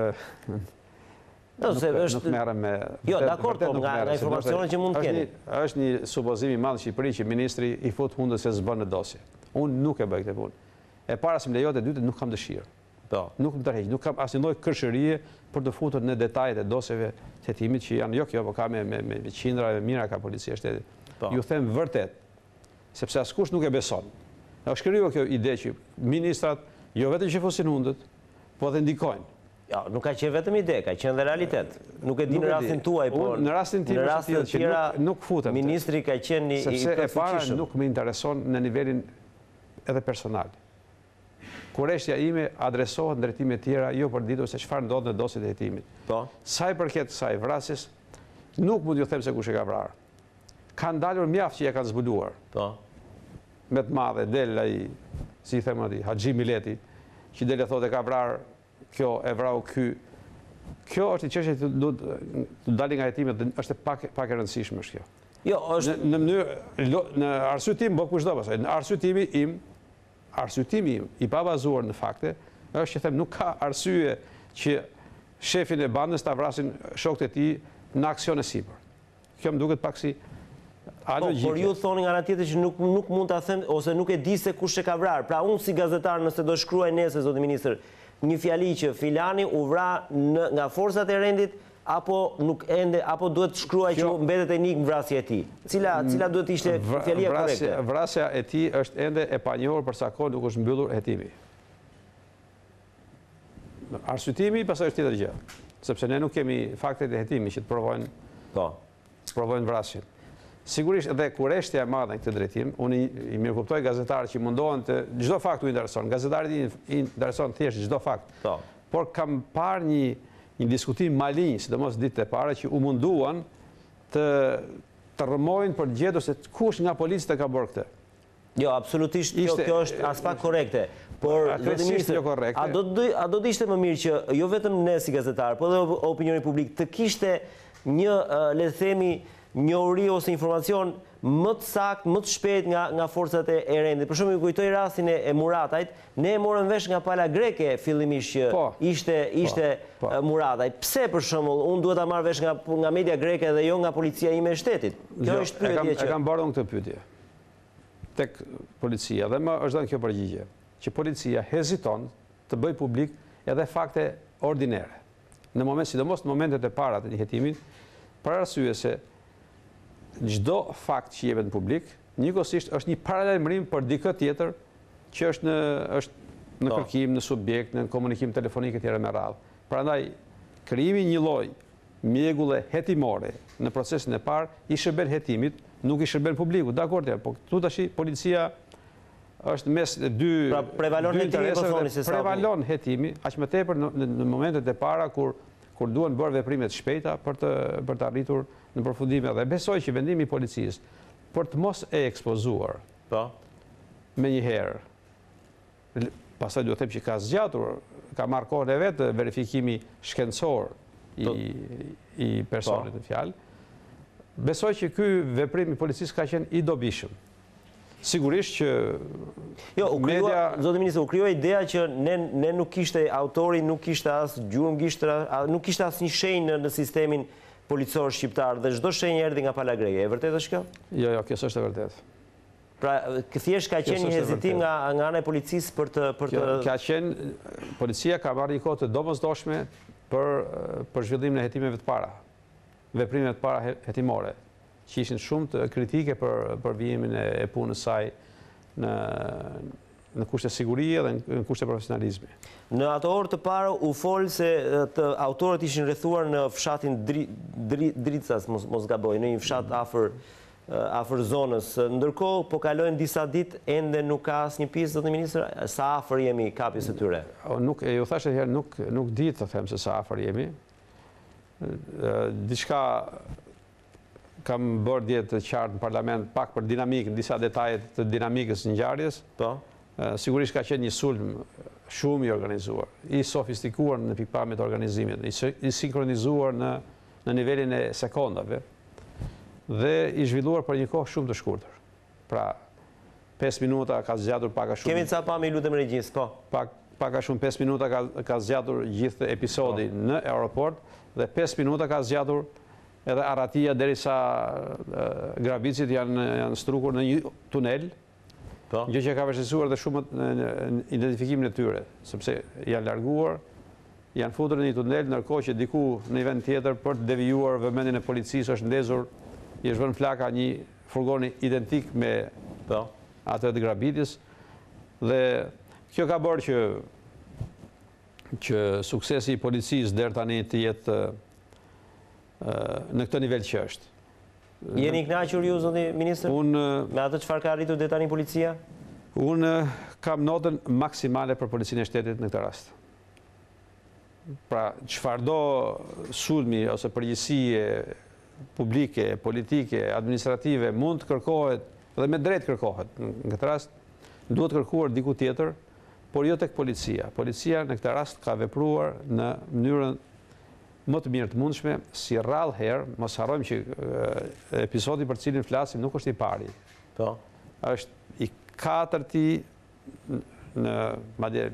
[SPEAKER 2] Nuk merrem me...
[SPEAKER 1] Jo, dakord, po nga informacionet që mund të keni.
[SPEAKER 2] Është një supozim i madh në Shqipëri që ministri i fut hundën se s'bën në dosje. Unë nuk e bëj këtë punë. E para se më lejohet, e dytë nuk kam dëshirë. Nuk më tërheq, nuk kam asnjë lloj kërshërie për të futur në detajet e dosjeve të hetimit që janë jo, po ka me qindra e mira ka policia e shtetit. Ju them vërtet, sepse askush nuk e beson. Është krijuar kjo ide që ministrat jo vetëm që fusin hundët, po edhe ndikojnë.
[SPEAKER 1] Ja, nuk ka qenë vetëm ide, ka qenë dhe realitet. Nuk e di në rastin tuaj, por
[SPEAKER 2] në rastin tim
[SPEAKER 1] të tjera
[SPEAKER 2] nuk futem.
[SPEAKER 1] Ministri ka qenë i
[SPEAKER 2] sepse e para nuk më intereson në nivelin edhe personal. Kurreshtja ime adresohet në drejtime të tjera, jo për ditur se çfarë ndodh në dosjet e hetimit. Sa i përket kësaj vrasjes, nuk mund t'ju them se kush e ka vrarë. Kanë dalur mjaft që ja kanë zbuluar. Me të madhe del ai, si i them aty, Haxhi Mileti, që del e thotë ka vrarë kjo e vrau ky. Kjo është një çështje që duhet të dalë nga hetimet, është pak e rëndësishme është kjo.
[SPEAKER 1] Jo, është
[SPEAKER 2] në mënyrë në arsye tim, po kushdo pastaj, në arsye timi im arsyetimi i pabazuar në fakte është që them nuk ka arsye që shefin e bandës ta vrasin shokët e tij në aksion e sipër. Kjo më duket pak si alogjike.
[SPEAKER 1] Por ju thoni nga ana tjetër që nuk mund ta them ose nuk e di se kush e ka vrarë. Pra unë si gazetar nëse do shkruaj nesër zoti ministër një fjali që filani u vra nga forcat e rendit apo nuk ende apo duhet të shkruaj që mbetet enigmë vrasja e tij. Cila duhet të ishte fjalia korrekte?
[SPEAKER 2] Vrasja e tij është ende e panjohur për sa kohë nuk është mbyllur hetimi. Arsyetimi pastaj është tjetër gjë, sepse ne nuk kemi faktet e hetimit që të provojnë vrasjen. Sigurisht edhe kureshtja e madhe në këtë drejtim, unë i mirëkuptoj gazetarët që mundohen të çdo fakt u intereson. Gazetarët i intereson thjesht çdo fakt. Por kam parë një diskutim malinj, sidomos ditët e para, që u munduan të rrëmojnë për të gjetur se kush nga policët e ka bërë këtë.
[SPEAKER 1] Jo, absolutisht kjo është as pak korrekte. Por zoti ministër, a do të ishte më mirë që jo vetëm ne si gazetarë, por edhe opinioni publik të kishte një, le të themi, njohuri ose informacion më të saktë, më të shpejt nga forcat e rendit. Për shembull, ju kujtoj rastin e Muratajt, ne e morëm vesh nga pala greke fillimisht që ishte Murataj. Pse për shembull unë duhet ta marr vesh nga media greke dhe jo nga policia ime e shtetit? Kjo është pyetje që
[SPEAKER 2] e kam bardhur këtë pyetje tek policia dhe më është dhënë kjo përgjigje, që policia heziton të bëj publik edhe fakte ordinere. Në moment, sidomos në momentet e para të një hetimit, për arsye se çdo fakt që jepet në publik, njëkohësisht është një paralajmërim për dikë tjetër që është në kërkim, në subjekt, në komunikim telefonik etj. Me radhë. Prandaj krijimi një lloj mjegulle hetimore në procesin e parë i shërben hetimit, nuk i shërben publikut. Dakor, po këtu tash policia është mes dy interesave, prevalon hetimi, aq më tepër në momentet e para kur duhen bërë veprime të shpejta për të arritur në përfundime. Dhe besoj që vendimi i policisë për të mos e ekspozuar menjëherë, pastaj duhet të them që ka zgjatur, ka marrë kohën e vet verifikimi shkencor i personit në fjalë. Besoj që ky veprim i policisë ka qenë i dobishëm. Sigurisht që
[SPEAKER 1] zoti ministër, u krijoi ideja që ne nuk kishte autori, nuk kishte as gjurmë gishtra, nuk kishte asnjë shenjë në sistemin policor shqiptar dhe çdo shenjë erdhi nga pala greke. E vërtetë është kjo?
[SPEAKER 2] Jo, kjo s'është e vërtetë.
[SPEAKER 1] Pra, thjesht ka qenë një hezitim nga ana e policisë për të
[SPEAKER 2] Ka qenë policia ka marrë një kohë të domosdoshme për zhvillimin e hetimeve të para, veprimet të para hetimore, që ishin shumë të kritike për vijimin e punës saj në kushte sigurie dhe në kushte profesionalizmi.
[SPEAKER 1] Në ato orë të parë u fol se autorët ishin rrethuar në fshatin Dricas, mos gaboj, në një fshat afër zonës. Ndërkohë, po kalojnë disa ditë, ende nuk ka asnjë pjesë, zoti ministër, sa afër jemi kapjes së tyre?
[SPEAKER 2] Ju thashë herë, nuk di të them se sa afër jemi. Diçka kam bërë dje të qartë në parlament pak për dinamikën, disa detajet të dinamikës në ngjarjes. Sigurisht ka qenë një sulm shumë i organizuar, i sofistikuar në pikpamjet e organizimit, i sinkronizuar në nivelin e sekondave dhe i zhvilluar për një kohë shumë të shkurtër. Pra, 5 minuta ka zgjatur pak a shumë.
[SPEAKER 1] Kemi ca pamje, lutem regjis, po.
[SPEAKER 2] Pak a shumë 5 minuta ka zgjatur gjithë episodi në aeroport dhe 5 minuta ka zgjatur edhe arratia derisa grabicit janë strukur në një tunel, gjë që ka vështirësuar dhe shumë identifikimin e tyre, sepse janë larguar, janë futur në një tunel, ndërkohë që diku në një vend tjetër për të devijuar vëmendjen e policisë është ndezur, i është vënë flaka një furgoni identik me atë të grabitjes, dhe kjo ka bërë që suksesi i policisë deri tani të jetë në këtë nivel që është.
[SPEAKER 1] Jeni i kënaqur ju, zoti ministër, me atë çfarë ka arritur deri tani policia?
[SPEAKER 2] Unë kam notën maksimale për policinë e shtetit në këtë rast. Pra, çfarëdo sulmi ose përgjegjësie publike, politike, administrative mund të kërkohet dhe me drejt kërkohet në këtë rast, duhet kërkuar diku tjetër, por jo tek policia. Policia në këtë rast ka vepruar në mënyrën më të mirë të mundshme, si rrallë herë, mos harrojmë që episodi për cilin flasim nuk është i pari. Është i katërti në madje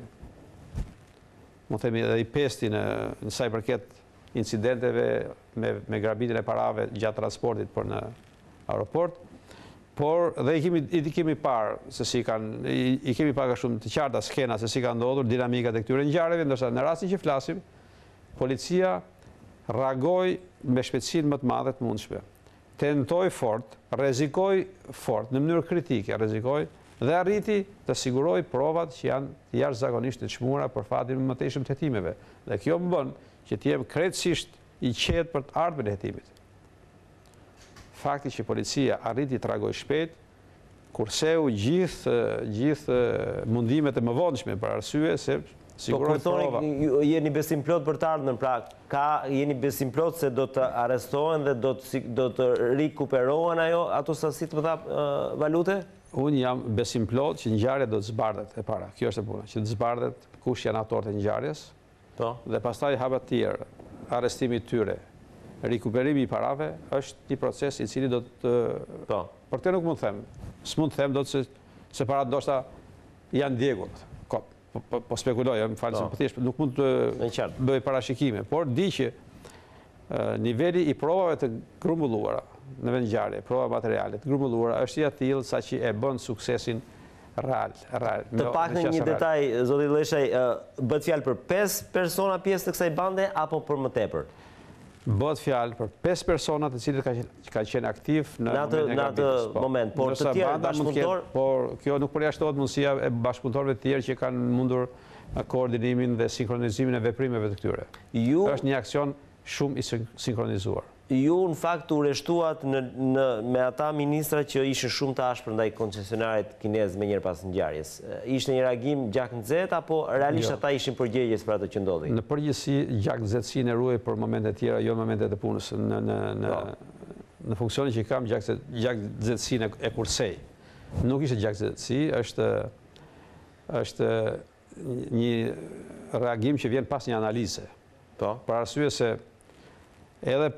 [SPEAKER 2] më themi edhe i pesti në sa i përket incidenteve me grabitjen e parave gjatë transportit për në aeroport, por dhe i kemi parë se si kanë i kemi parë shumë të qarta skena se si kanë ndodhur dinamikat e këtyre ngjarjeve, ndërsa në rastin që flasim, policia reagoi me shpejtësinë më të madhe të mundshme. Tentoi fort, rrezikoi fort, në mënyrë kritike rrezikoi dhe arriti të siguroj provat që janë jashtëzakonisht të çmuara për fatin më mëtejshëm të hetimeve. Dhe kjo më bën që të jem krejtësisht i qetë për të ardhmen e hetimit. Fakti që policia arriti të reagoj shpejt, kurseu gjithë mundimet e mëvonshme për arsye se siguroj prova.
[SPEAKER 1] Po jeni besim plot për të ardhmen, pra jeni besim plot se do të arrestohen dhe do të rikuperohen ato sasi të mëdha valute?
[SPEAKER 2] Unë jam besim plot që ngjarja do të zbardhet e para. Kjo është e puna, që të zbardhet kush janë autorët e ngjarjes. Dhe pastaj hapa të tjerë, arrestimi i tyre, rikuperimi i parave është një proces i cili do të për këtë nuk mund të them. S'mund të them dot se parat ndoshta janë djegur. Po spekuloj, më falë se thjesht nuk mund të bëj parashikime, por di që niveli i provave të grumbulluara në vend ngjarje, prova materiale të grumbulluara është i tillë saqë e bën suksesin real.
[SPEAKER 1] Të paktën një detaj, zoti Leshaj, bëhet fjalë për 5 persona pjesë të kësaj bande apo për më tepër?
[SPEAKER 2] Bëhet fjalë për 5 persona të cilët kanë qenë aktiv në
[SPEAKER 1] atë moment, por të tjerë bashkëpunëtor.
[SPEAKER 2] Por kjo nuk përjashtohet mundësia e bashkëpunëtorëve të tjerë që kanë mundur koordinimin dhe sinkronizimin e veprimeve të këtyre. Është një aksion shumë i sinkronizuar.
[SPEAKER 1] Ju në fakt u rreshtuat me ata ministra që ishin shumë të ashpër ndaj koncesionarit kinez me njëherë pas ngjarjes. Ishte një reagim gjak nxehtë apo realisht ata ishin përgjegjës për atë që ndodhi?
[SPEAKER 2] Në përgjithësi gjak nxehtësinë e ruaj për momente të tjera, jo momentet e punës. Në funksionin që kam gjak nxehtësinë e kursej. Nuk ishte gjak nxehtësi, është një reagim që vjen pas një analize. Për arsye se edhe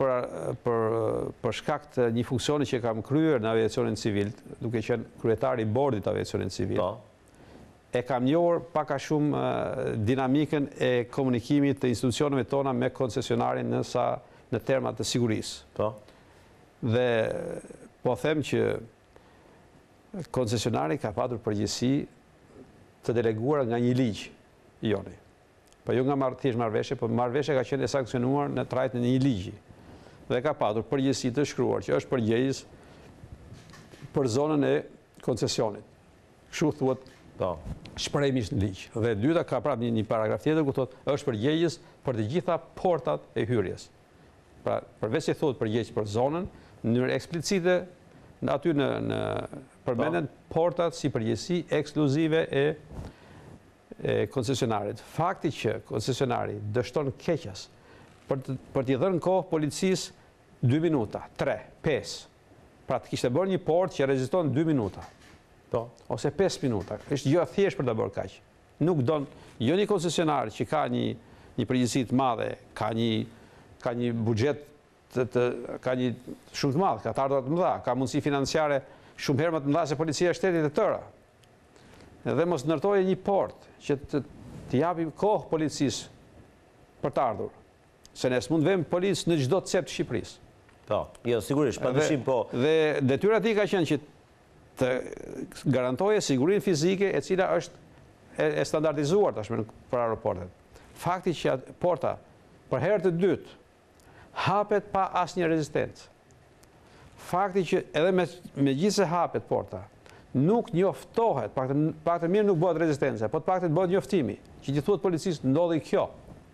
[SPEAKER 2] për shkak të një funksioni që kam kryer në aviacionin civil, duke qenë kryetari i bordit të aviacionin civil, e kam njohur pak a shumë dinamikën e komunikimit të institucioneve tona me koncesionarin në termat të sigurisë. Dhe po them që koncesionari ka patur përgjegjësi të deleguara nga një ligj joni. Po jo nga thjesht marrëveshje, po marrëveshja ka qenë e sankcionuar në trajt në një ligji. Dhe ka patur përgjegjësi të shkruar që është përgjegjës për zonën e koncesionit. Kështu thuhet shprehimisht në ligj. Dhe dyta ka prapë një paragraf tjetër ku thotë është përgjegjës për të gjitha portat e hyrjes. Pra, përveç se thotë përgjegjës për zonën, në mënyrë eksplicite aty në përmenden portat si përgjegjësi ekskluzive e koncesionarit. Fakti që koncesionari dështon keqes për t'i dhënë kohë policisë 2 minuta, 3, 5. Pra të kishte bërë një port që reziston 2 minuta. Ose 5 minuta. Është jo thjesht për të bërë kaq. Nuk don jo një koncesionar që ka një përgjegjësi të madhe, ka një buxhet ka një shumë të madh, ka të ardhurat të mëdha, ka mundësi financiare shumë herë më të mëdha se policia e shtetit e tëra. Dhe mos ndërtojë një port që të japi kohë policisë për të ardhur. Se ne s'mund vëmë policë në çdo cep të Shqipërisë.
[SPEAKER 1] Jo, sigurisht, padyshim po.
[SPEAKER 2] Dhe detyra e tij ka qenë që të garantojë sigurinë fizike e cila është e standardizuar tashmë për aeroportet. Fakti që porta për herë të dytë hapet pa asnjë rezistencë. Fakti që edhe megjithëse hapet porta, nuk njoftohet, paktën mirë nuk bëhet rezistencë, po të paktën bëhet njoftimi, që që thuhet policisë ndodhi kjo.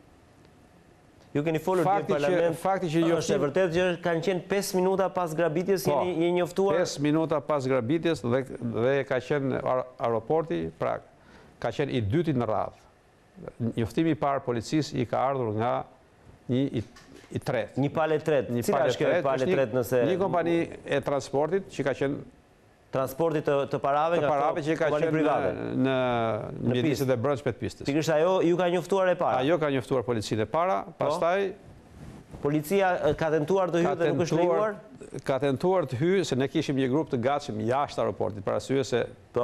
[SPEAKER 1] Ju keni folur në parlament, është e vërtetë që kanë qenë 5 minuta pas grabitjes, jeni njoftuar?
[SPEAKER 2] 5 minuta pas grabitjes dhe ka qenë aeroporti, pra ka qenë i dytit në radhë. Njoftimi i parë policisë i ka ardhur nga një i tretë.
[SPEAKER 1] Një palë e tretë. Cila është kjo palë e tretë nëse...
[SPEAKER 2] Një kompani e transportit që ka qenë
[SPEAKER 1] transportit të parave nga
[SPEAKER 2] kompani private në mjediset e brendshme të pistës.
[SPEAKER 1] Pikërisht ajo ju ka njoftuar e para.
[SPEAKER 2] Ajo ka njoftuar policinë e para, pastaj
[SPEAKER 1] policia ka tentuar të hyjë dhe nuk është lejuar?
[SPEAKER 2] Ka tentuar të hyjë se ne kishim një grup të gatshëm jashtë aeroportit, për arsye se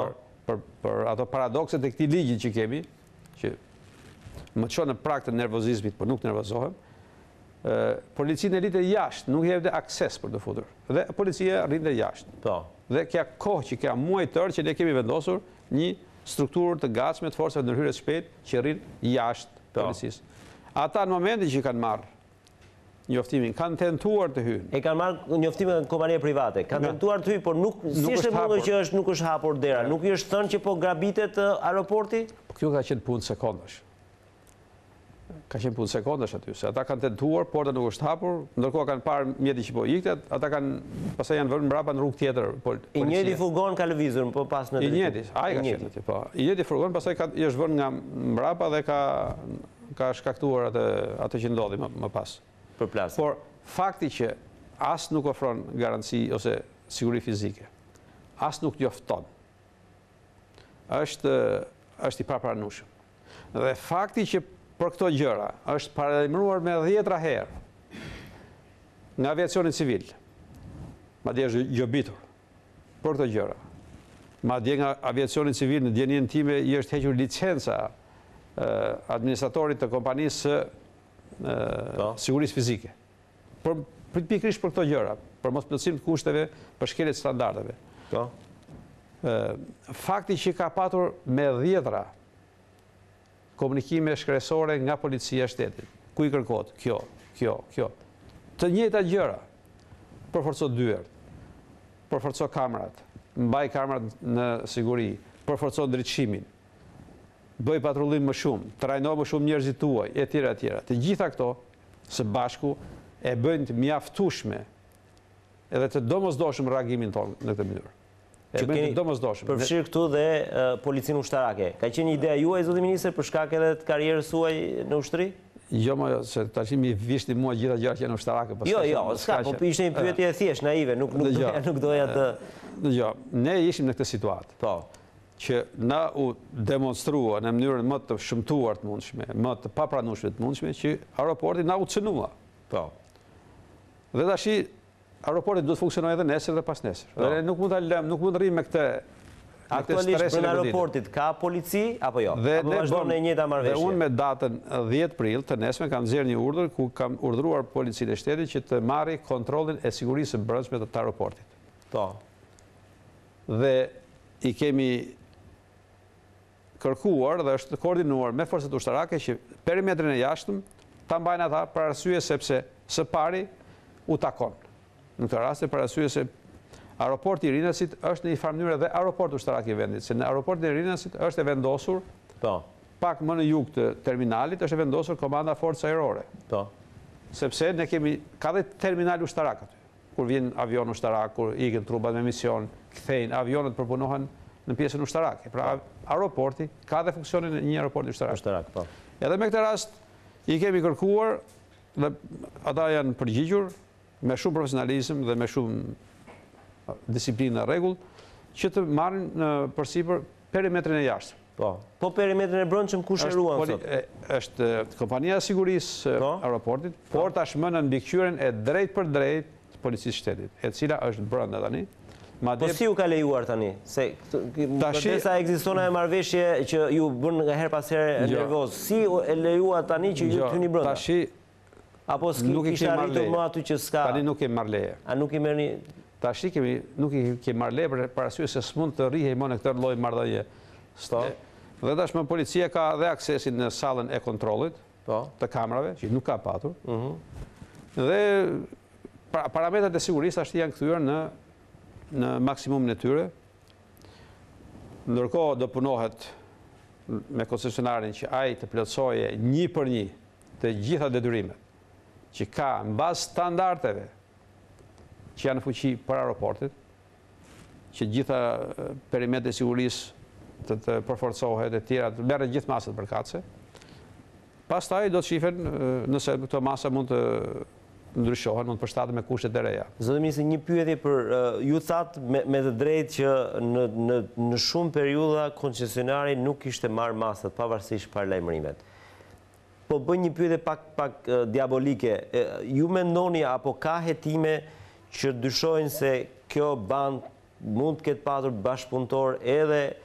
[SPEAKER 2] për ato paradokset e këtij ligji që kemi, që më çon në prag të nervozizmit, por nuk nervozohem. Policinë e rritë jashtë, nuk jep akses për të futur. Dhe policia rritë jashtë.
[SPEAKER 1] Po.
[SPEAKER 2] Dhe kja kohë që kja muaj tërë që ne kemi vendosur një strukturë të gatshme të forcave ndërhyrje shpejt që rrinë jashtë policisë. Ata në momentin që kanë marrë njoftimin, kanë tentuar të hyjnë.
[SPEAKER 1] E kanë marrë njoftimin në kompanie private, kanë tentuar të hyjnë, por nuk si është mundur që nuk është hapur dera, nuk i është thënë që po grabitet aeroporti?
[SPEAKER 2] Po kjo ka qenë punë sekondash. Ka qenë punë sekondash aty, se ata kanë tentuar, porta nuk është hapur, ndërkohë kanë parë mjeti që po iktet, ata kanë pastaj janë vënë mbrapa në rrugë tjetër.
[SPEAKER 1] I njëjti furgon ka lëvizur, po pas në
[SPEAKER 2] drejtim. I njëjti, ai ka qenë aty, po. I njëjti furgon pastaj i është vënë nga mbrapa dhe ka shkaktuar atë që ndodhi më pas. Por fakti që as nuk ofron garanci ose siguri fizike, as nuk njofton, është i papranueshëm. Dhe fakti që për këto gjëra është paralajmëruar me 10 herë nga aviacioni civil, madje është gjobitur për këto gjëra. Madje nga aviacioni civil në dijenjen time i është hequr licenca administratorit të kompanisë sigurisë fizike. Pikërisht për këto gjëra, për mos plotësim të kushteve, për shkelje të standardeve. Fakti që ka patur me 10 komunikime shkresore nga policia e shtetit, ku i kërkohet kjo. Të njëjta gjëra, përforco dyert, përforco kamerat, mbaj kamerat në siguri, përforco ndriçimin, bëj patrullim më shumë, trajno më shumë njerëzit tuaj, etj. Të gjitha këto së bashku e bëjnë të mjaftueshme edhe të domosdoshëm reagimin tonë në këtë mënyrë.
[SPEAKER 1] Që keni përfshirë këtu dhe policinë ushtarake. Ka qenë ideja juaj, zoti ministër, për shkak edhe të karrierës suaj në ushtri?
[SPEAKER 2] Jo, se tash mi vishni mua gjitha gjërat që janë ushtarake.
[SPEAKER 1] Jo, s'ka, po ishte një pyetje e thjeshtë, naive, nuk doja të...
[SPEAKER 2] Jo, ne ishim në këtë situatë.
[SPEAKER 1] Po.
[SPEAKER 2] Që na u demonstrua në mënyrën më të shëmtuar të mundshme, më të papranueshme të mundshme, që aeroporti na u cënua.
[SPEAKER 1] Po.
[SPEAKER 2] Dhe tash aeroporti duhet të funksionojë edhe nesër dhe pas nesër. Dhe nuk mund ta lëm, nuk mund të rrim me këtë.
[SPEAKER 1] Aktualisht në aeroportit ka polici apo jo? Apo vazhdon në njëjta marrëveshje?
[SPEAKER 2] Dhe unë me datën 10 prill të nesme kam nxjerrë një urdhër ku kam urdhëruar policinë e shtetit që të marrë kontrollin e sigurisë së brendshme të aeroportit.
[SPEAKER 1] Po.
[SPEAKER 2] Dhe i kemi kërkuar dhe është koordinuar me forcat ushtarake që perimetrin e jashtëm ta mbajnë ata për arsye sepse së pari u takon. Në këtë rast për arsye se aeroporti i Rinasit është në një farë mënyrë dhe aeroporti ushtarak i vendit, se në aeroportin e Rinasit është e vendosur pak më në jug të terminalit është e vendosur komanda forcë ajrore. Sepse ne kemi ka dhe terminal ushtarak aty. Kur vjen avion ushtarak, kur ikën trupat me mision, kthejnë avionët përpunohen në pjesën ushtarake. Pra aeroporti ka dhe funksionin e një aeroporti ushtarak. Edhe me këtë rast i kemi kërkuar dhe ata janë përgjigjur me shumë profesionalizëm dhe me shumë disiplinë dhe rregull që të marrin përsipër perimetrin e jashtëm.
[SPEAKER 1] Po perimetrin e brendshëm kush e ruan sot?
[SPEAKER 2] Është kompania e sigurisë aeroportit, por tashmë në mbikëqyrjen e drejt për drejt të policisë shtetit, e cila është brenda tani.
[SPEAKER 1] Po si u ka lejuar tani? Se përderisa ekziston ajo marrëveshje që ju bën nga her pas here nervoz, si e lejuat tani që ju hyni brenda?
[SPEAKER 2] Tashi
[SPEAKER 1] apo s'kishte arritur më aty që s'ka?
[SPEAKER 2] Tani nuk kemi marrë leje.
[SPEAKER 1] A nuk i merrni?
[SPEAKER 2] Tashi nuk i kemi marrë leje për arsye se s'mund të rrihej më në këtë lloj marrëdhënie. Dhe tashmë policia ka dhe aksesin në sallën e kontrollit të kamerave, që nuk ka patur. Dhe parametrat e sigurisë ashtu janë kthyer në maksimumin e tyre. Ndërkohë do punohet me koncesionarin që ai të plotësojë 1 për 1 të gjitha detyrimet që ka në bazë standardeve që janë në fuqi për aeroportit, që gjitha perimetri e sigurisë të përforcohet e tjera, të merret gjithë masat përkatëse. Pastaj do të shifen nëse këto masa mund të ndryshohen, mund të përshtaten me kushtet e reja.
[SPEAKER 1] Zoti ministër, një pyetje për ju thatë me të drejtë që në shumë periudha koncesionari nuk kishte marrë masat pavarësisht paralajmërimet. Po bëj një pyetje pak diabolike. Ju mendoni apo ka hetime që dyshojnë se kjo band mund të ketë patur bashkëpunëtor edhe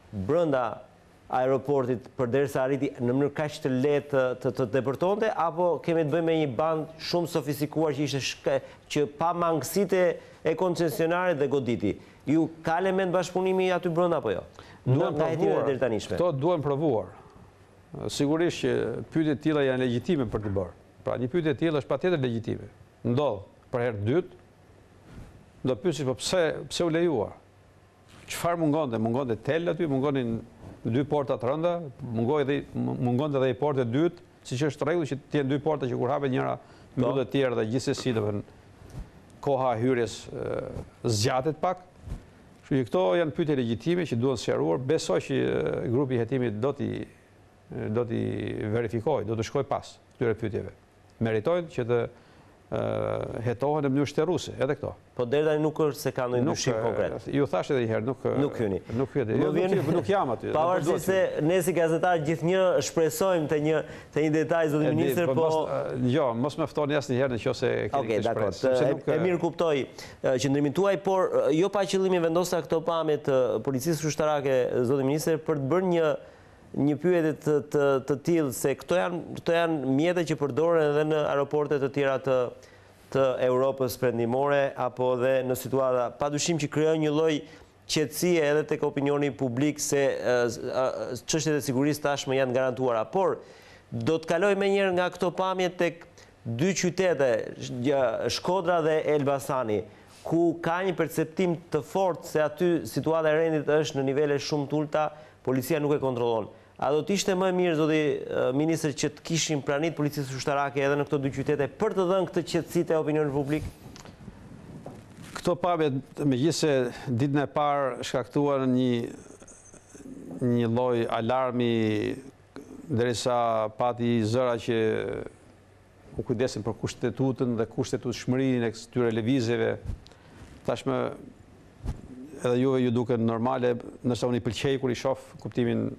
[SPEAKER 1] brenda aeroportit përderisa arriti në mënyrë kaq të lehtë të depërtonte, apo kemi të bëjmë me një band shumë sofistikuar që pa mangësitë e koncesionarit dhe goditi. Ju ka element bashkëpunimi aty brenda apo jo?
[SPEAKER 2] Këto duhen provuar. Sigurisht që pyetje të tilla janë legjitime për të bërë. Pra një pyetje e tillë është patjetër legjitime. Ndodh për herë të dytë, do pyesi po pse u lejuar? Çfarë mungonte? Mungonte tel aty, mungonin 2 porta të rënda, mungonte edhe i portë e dytë, siç është rregull që të jenë 2 porta që kur hapen njëra mbyllet tjetër dhe gjithsesi koha e hyrjes zgjatet pak. Kështu që këto janë pyetje legjitime që duhen sqaruar. Besoj që grupi i hetimit do t'i verifikojë, do të shkojë pas këtyre pyetjeve. Meritojnë që të hetohen në mënyrë shtërruese, edhe këto.
[SPEAKER 1] Po deri tani nuk është se ka ndonjë ndryshim konkret.
[SPEAKER 2] Ju thash edhe një herë,
[SPEAKER 1] nuk hyni.
[SPEAKER 2] Nuk jam aty.
[SPEAKER 1] Pavarësisht se ne si gazetar gjithnjë shpresojmë të një detaj, zoti ministër, po
[SPEAKER 2] jo, mos më ftoni asnjëherë nëse keni shpresë.
[SPEAKER 1] E mirë kuptoj qëndrimin tuaj, por jo pa qëllimin vendosa këto pamje të policisë ushtarake, zoti ministër, për të bërë një pyetje të tillë, se këto janë mjete që përdoren edhe në aeroporte të tjera të Europës perëndimore, apo dhe në situata padyshim që krijojnë një lloj qetësie edhe tek opinioni publik se çështjet e sigurisë tashmë janë garantuara. Por do të kaloj menjëherë nga këto pamje tek 2 qytete, Shkodra dhe Elbasani, ku ka një perceptim të fortë se aty situata e rendit është në nivele shumë të ulta, policia nuk e kontrollon. A do të ishte më mirë, zoti ministër, që të kishim pranit policisë ushtarake edhe në këto 2 qytete për të dhënë këtë qetësi te opinioni publik?
[SPEAKER 2] Këto pamje, megjithëse ditën e parë shkaktuan një lloj alarmi derisa pati zëra që u kujdesin për kushtetutën dhe kushtetutshmërinë e këtyre lëvizjeve. Tashmë edhe juve ju duken normale, nëse unë i pëlqej kur i shoh kuptimin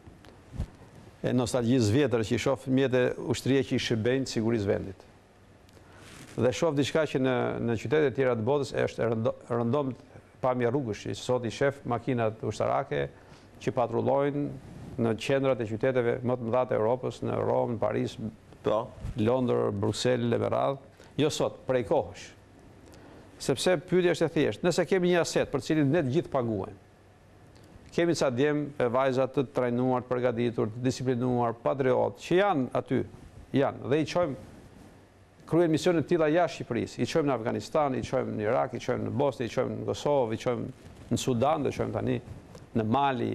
[SPEAKER 2] e nostalgjisë vjetër që i shoh mjete ushtrie që i shërbejnë sigurisë vendit. Dhe shoh diçka që në qytete të tjera të botës është rëndom pamje rrugësh, sot i shef makinat ushtarake që patrullojnë në qendrat e qyteteve më të mëdha të Europës, në Rom, në Paris, Londër, Bruxelles e me radhë. Jo sot, prej kohësh. Sepse pyetja është e thjeshtë. Nëse kemi një aset për cilin ne të gjithë paguajmë, kemi ca djem e vajza të trajnuar, të përgatitur, të disiplinuar, patriot, që janë aty, dhe i çojmë kryen misione të tilla jashtë Shqipërisë. I çojmë në Afganistan, i çojmë në Irak, i çojmë në Bosnë, i çojmë në Kosovë, i çojmë në Sudan, dhe çojmë tani në Mali,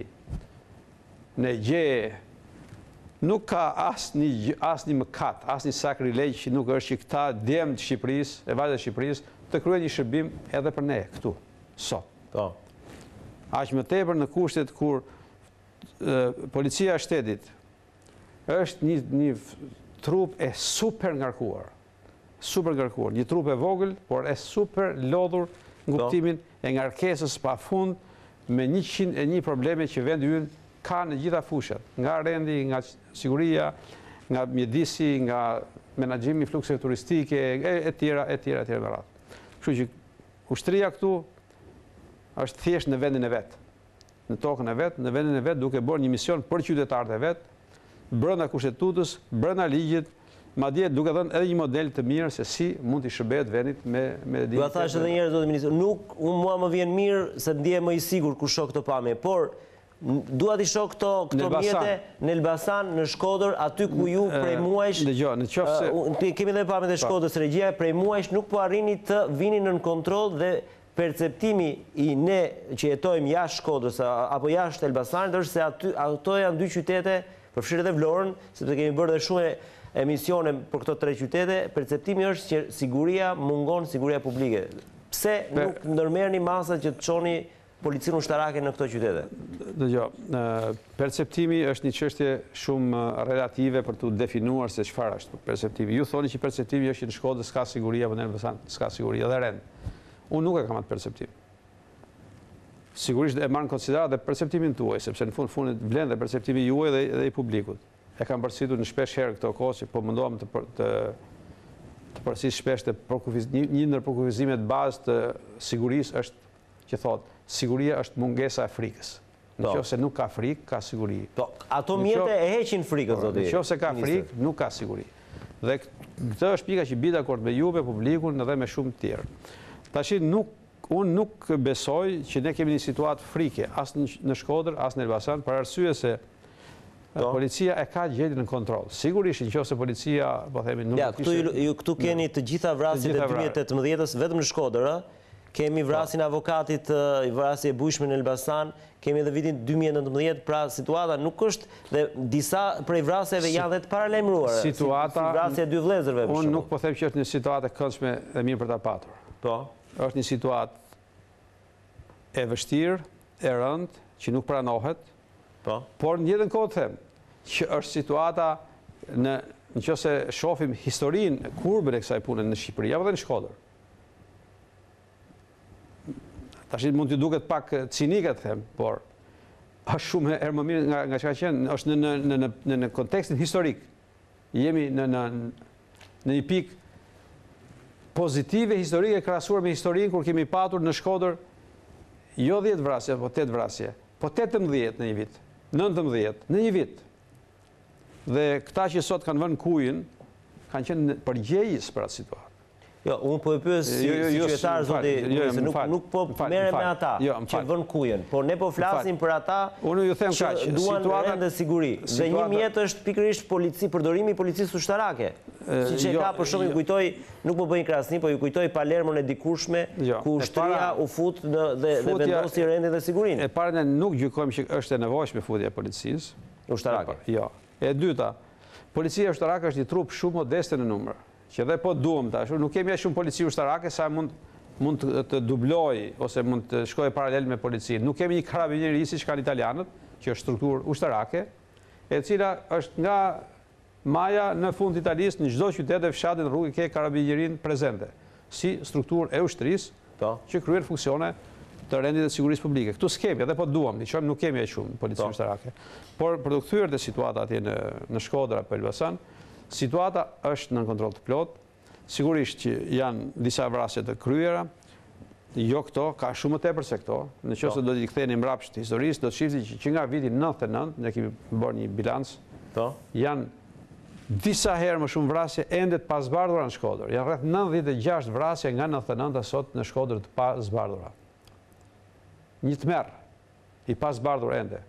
[SPEAKER 2] në Egje. Nuk ka asnjë mëkat, asnjë sakrilegj që nuk është që këta djem të Shqipërisë, e vajzat e Shqipërisë, të kryejnë një shërbim edhe për ne këtu, sot. Aq më tepër në kushtet kur policia e shtetit është një trup e super ngarkuar, një trup e vogël, por e super lodhur në kuptimin e ngarkesës pafund me 101 probleme që vendi ynë ka në gjitha fushat, nga rendi, nga siguria, nga mjedisi, nga menaxhimi i flukseve turistike, e tjera me radhë. Kështu që ushtria këtu është thjesht në vendin e vet, në tokën e vet, në vendin e vet, duke bërë një mision për qytetarët e vet, brenda kushtetutës, brenda ligjit, madje duke dhënë edhe një model të mirë se si mund t'i shërbehet vendit me dinjitet.
[SPEAKER 1] Do ta thash edhe një herë, zoti ministër, nuk mua më vjen mirë se ndihem më i sigurt kur shoh këto pamje, por dua t'i shoh këto mjete në Elbasan, në Shkodër, aty ku ju prej muajsh, kemi dhe pamjet e Shkodrës, regjia prej muajsh nuk po arrini të vini nën kontroll dhe perceptimi i ne që jetojmë jashtë Shkodrës apo jashtë Elbasanit është se ato janë 2 qytete, përfshirë edhe Vlorën, sepse kemi bërë dhe shumë emisione për këto 3 qytete, perceptimi është që siguria mungon, siguria publike. Pse nuk ndërmerrni masa që të çoni policinë ushtarake në këto qytete?
[SPEAKER 2] Dëgjoj, perceptimi është një çështje shumë relative për të definuar se çfarë është perceptimi. Ju thoni që perceptimi është që në Shkodër s'ka siguri apo në Elbasan s'ka siguri edhe rend. Unë nuk e kam atë perceptim. Sigurisht e marr në konsiderat dhe perceptimin tuaj, sepse në fundit vlen dhe perceptimi juaj dhe i publikut. E kam përsitur në shpesh herë këto kohë që po mundohem të përsis shpesh një ndër përkufizimet bazë të sigurisë është që thotë siguria është mungesa e frikës Nëse nuk ka frikë, ka siguri.
[SPEAKER 1] Ato mjete e heqin frikën, zoti.
[SPEAKER 2] Nëse ka frikë, nuk ka siguri. Dhe këtë është pika që bi dakord me juve, publikun dhe me shumë tjerë. Tashi unë nuk besoj që ne kemi një situatë frike, as në Shkodër, as në Elbasan, për arsye se policia e ka gjendjen në kontroll. Sigurisht nëse policia, po themi, nuk
[SPEAKER 1] këtu keni të gjitha vrasjet e 2018-s vetëm në Shkodër, kemi vrasjen e avokatit, vrasje e bujshme në Elbasan, kemi edhe vitin 2019, pra situata nuk është dhe disa prej vrasjeve janë dhe të paralajmëruara. Si vrasja e dy vëllezërve.
[SPEAKER 2] Unë nuk po them që është një situatë e këndshme dhe mirë për ta patur. Është një situatë e vështirë, e rëndë, që nuk pranohet, por në jetën kohë të them që është situata nëse shohim historinë e kurbën e kësaj pune në Shqipëri, apo dhe në Shkodër. Tash mund të duket pak cinike të them, por është shumë herë më mirë nga çka qenë, është në kontekstin historik. Jemi në një pikë pozitive historike krahasuar me historinë kur kemi patur në Shkodër jo 10 vrasje, po 8 vrasje, po 18 në një vit, 19 në një vit. Dhe këta që sot kanë vënë kujin, kanë qenë përgjegjës për atë situatë.
[SPEAKER 1] Jo, unë po e pyes si qytetar, zoti, se nuk po merrem me ata që vën kujen, por ne po flasim për ata që duan rend dhe siguri. Dhe një mjet është pikërisht përdorimi i policisë ushtarake. Siç e ka për shembull, kujtoj, nuk po bëjnë krahasnim, po ju kujtoj Palermon e dikurshme, ku ushtria u fut dhe vendosi rendin dhe sigurinë.
[SPEAKER 2] E para ne nuk gjykojmë që është e nevojshme futja e policisë
[SPEAKER 1] ushtarake.
[SPEAKER 2] Jo. E dyta, policia ushtarake është një trup shumë modeste në numër. Që dhe po duhem tash, nuk kemi shumë polici ushtarake sa mund të dubloj ose mund të shkoj paralel me policinë. Nuk kemi një karabinieri siç kanë italianët, që është strukturë ushtarake, e cila është nga maja në fund të Italisë, në çdo qytet e fshatit rrugë ke karabinierin prezente, si strukturë e ushtrisë që kryen funksione të rendit dhe sigurisë publike. Këtu s'kemi, edhe po duam, nuk kemi shumë polici ushtarake. Por për të kthyer te situata atje në Shkodër apo Elbasan, situata është në kontroll të plot, sigurisht që janë disa vrasje të kryera, jo këto, ka shumë më tepër se këto, nëse do t'i ktheni mbrapsht historisë, do të shihni që nga viti 99, ne kemi bërë një bilanc, janë disa herë më shumë vrasje ende të pazbardhura në Shkodër. Janë rreth 96 vrasje nga 99 sot në Shkodër të pazbardhura. Një tmerr i pazbardhur ende.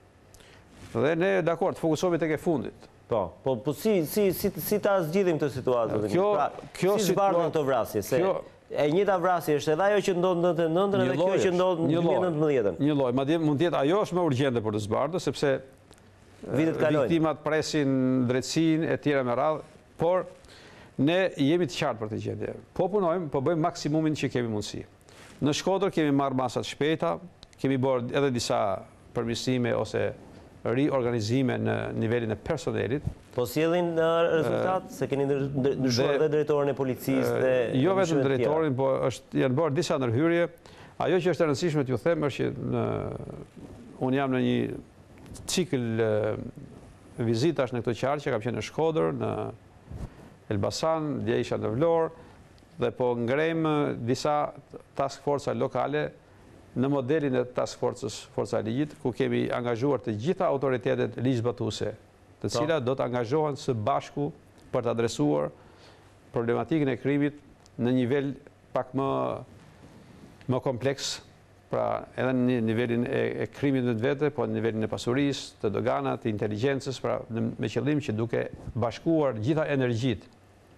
[SPEAKER 2] Dhe ne dakord, fokusohemi tek e fundit.
[SPEAKER 1] Po si ta zgjidhim këtë situatë? Si zbardhën këto vrasje? E njëjta vrasje është edhe ajo që ndodh në 99-ën edhe kjo që ndodh në 2019-ën.
[SPEAKER 2] Një lloj, madje mund të jetë ajo është më urgjente për të zbardhur sepse viktimat presin drejtsinë e tjera me radhë, por ne jemi të qartë për këtë gjendje. Po punojmë, po bëjmë maksimumin që kemi mundësi. Në Shkodër kemi marrë masa të shpejta, kemi bërë edhe disa përmirësime ose riorganizime në nivelin e personelit.
[SPEAKER 1] Po sjellin rezultat se keni ndryshuar edhe drejtorin e policisë dhe
[SPEAKER 2] jo vetëm drejtorin, po janë bërë disa ndërhyrje. Ajo që është e rëndësishme t'ju them është që unë jam në një cikël vizitash në këto qarqe, që kam qenë në Shkodër, në Elbasan, dje isha në Vlorë, dhe po ngrejmë disa task forca lokale në modelin e task forcës Forca e Ligjit, ku kemi angazhuar të gjitha autoritetet ligjzbatuese, të cilat do të angazhohen së bashku për të adresuar problematikën e krimit në nivel pak më kompleks, pra edhe në nivelin e krimit në vetë, po në nivelin e pasurisë, të doganat, të inteligjencës, pra me qëllim që duke bashkuar gjitha energjitë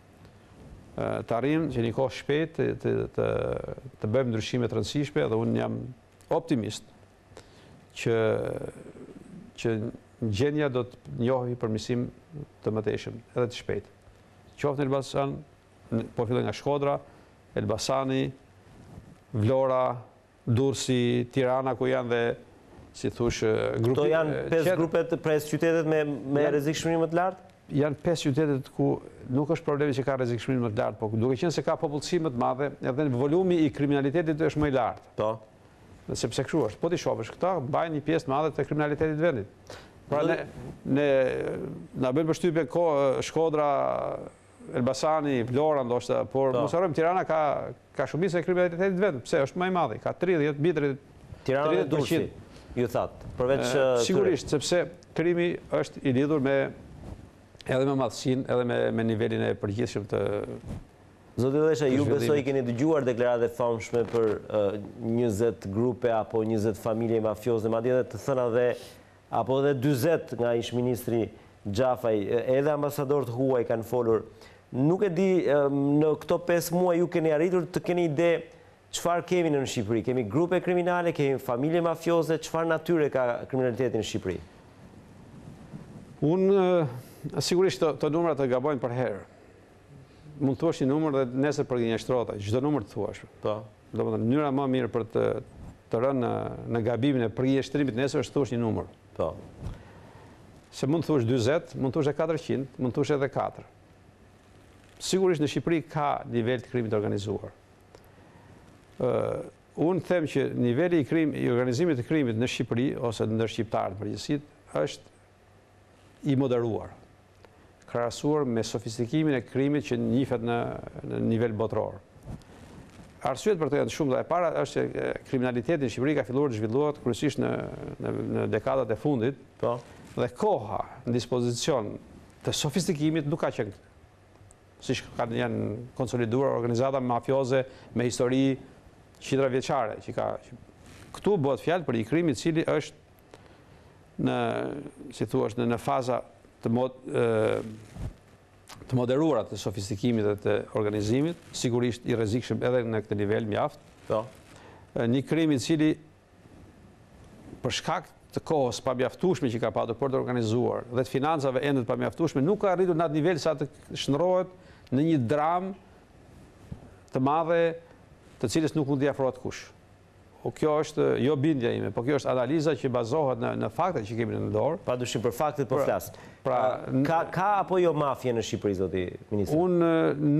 [SPEAKER 2] të arrijmë që një kohë shpejt të bëjmë ndryshime të rëndësishme dhe unë jam optimist që gjendja do të njohë përmirësim të mëtejshëm edhe të shpejt. Qoftë në Elbasan, po filloj nga Shkodra, Elbasani, Vlora, Durrësi, Tirana, ku janë dhe, si thush, grupe...
[SPEAKER 1] Këto janë 5 grupet pres qytetet me rrezikshmëri më të lartë?
[SPEAKER 2] Janë 5 qytetet ku nuk është problemi që ka rrezikshmëri më të lartë, po duke qenë se ka popullsi më të madhe, edhe volumi i kriminalitetit është më i lartë. Sepse kështu është. Po ti shohësh, këta mbajnë një pjesë të madhe të kriminalitetit të vendit. Pra na bën përshtypje Shkodra, Elbasani, Vlora ndoshta, por mos harrojmë Tirana ka shumicë e kriminalitetit të vendit. Pse është më i madh? Ka 30, mbi 30%.
[SPEAKER 1] Tirana dhe Durrësi. ju thatë? Përveç
[SPEAKER 2] sigurisht, sepse krimi është i lidhur edhe me madhësinë, edhe me nivelin e përgjithshëm të.
[SPEAKER 1] Zoti Dhesha, ju besoj keni dëgjuar deklaratë e famshme për 20 grupe apo 20 familje mafioze, madje edhe të thëna apo edhe 40 nga ish-ministri Gjafaj, edhe ambasadorët huaj kanë folur. Nuk e di, në këto 5 muaj ju keni arritur të keni ide çfarë kemi në Shqipëri? Kemi grupe kriminale, kemi familje mafioze, çfarë natyre ka kriminaliteti në Shqipëri?
[SPEAKER 2] Unë sigurisht të numrat të gabojnë për herë. Mund të thuash një numër dhe nesër për gënjeshtrota, çdo numër të thuash.
[SPEAKER 1] Po.
[SPEAKER 2] Domethënë mënyra më mirë për të rënë në gabimin e përgjigjëstrimit nesër është të thuash një numër.
[SPEAKER 1] Po.
[SPEAKER 2] Se mund të thuash 40, mund të thuash 400, mund të thuash edhe 4. Sigurisht në Shqipëri ka nivel të krimit të organizuar. Unë them që niveli i organizimit të krimit në Shqipëri, ose ndër shqiptarët përgjithësisht, është i moderuar, krahasuar me sofistikimin e krimit që njihet në nivel botror. Arsyet për të janë shumë, dhe e para është që kriminaliteti në Shqipëri ka filluar të zhvillohet kryesisht në dekadat e fundit, dhe koha në dispozicion të sofistikimit nuk ka qenë siç janë konsoliduar organizata mafioze me histori qindra vjeçare, këtu bëhet fjalë për një krim i cili është në faza të moderuara të sofistikimit dhe të organizimit, sigurisht i rrezikshëm edhe në këtë nivel mjaft. Një krim i cili për shkak të kohës pamjaftueshme që ka patur për të organizuar dhe të financave ende të pamjaftueshme nuk ka arritur në atë nivel sa të shndrohet në një dramë të madhe të cilës nuk mund t'i afrohet kush. Kjo është jo bindja ime, po kjo është analiza që bazohet në faktet që kemi në dorë.
[SPEAKER 1] Padyshim për faktet po flas. Ka apo jo mafje në Shqipëri, zoti ministër?
[SPEAKER 2] Unë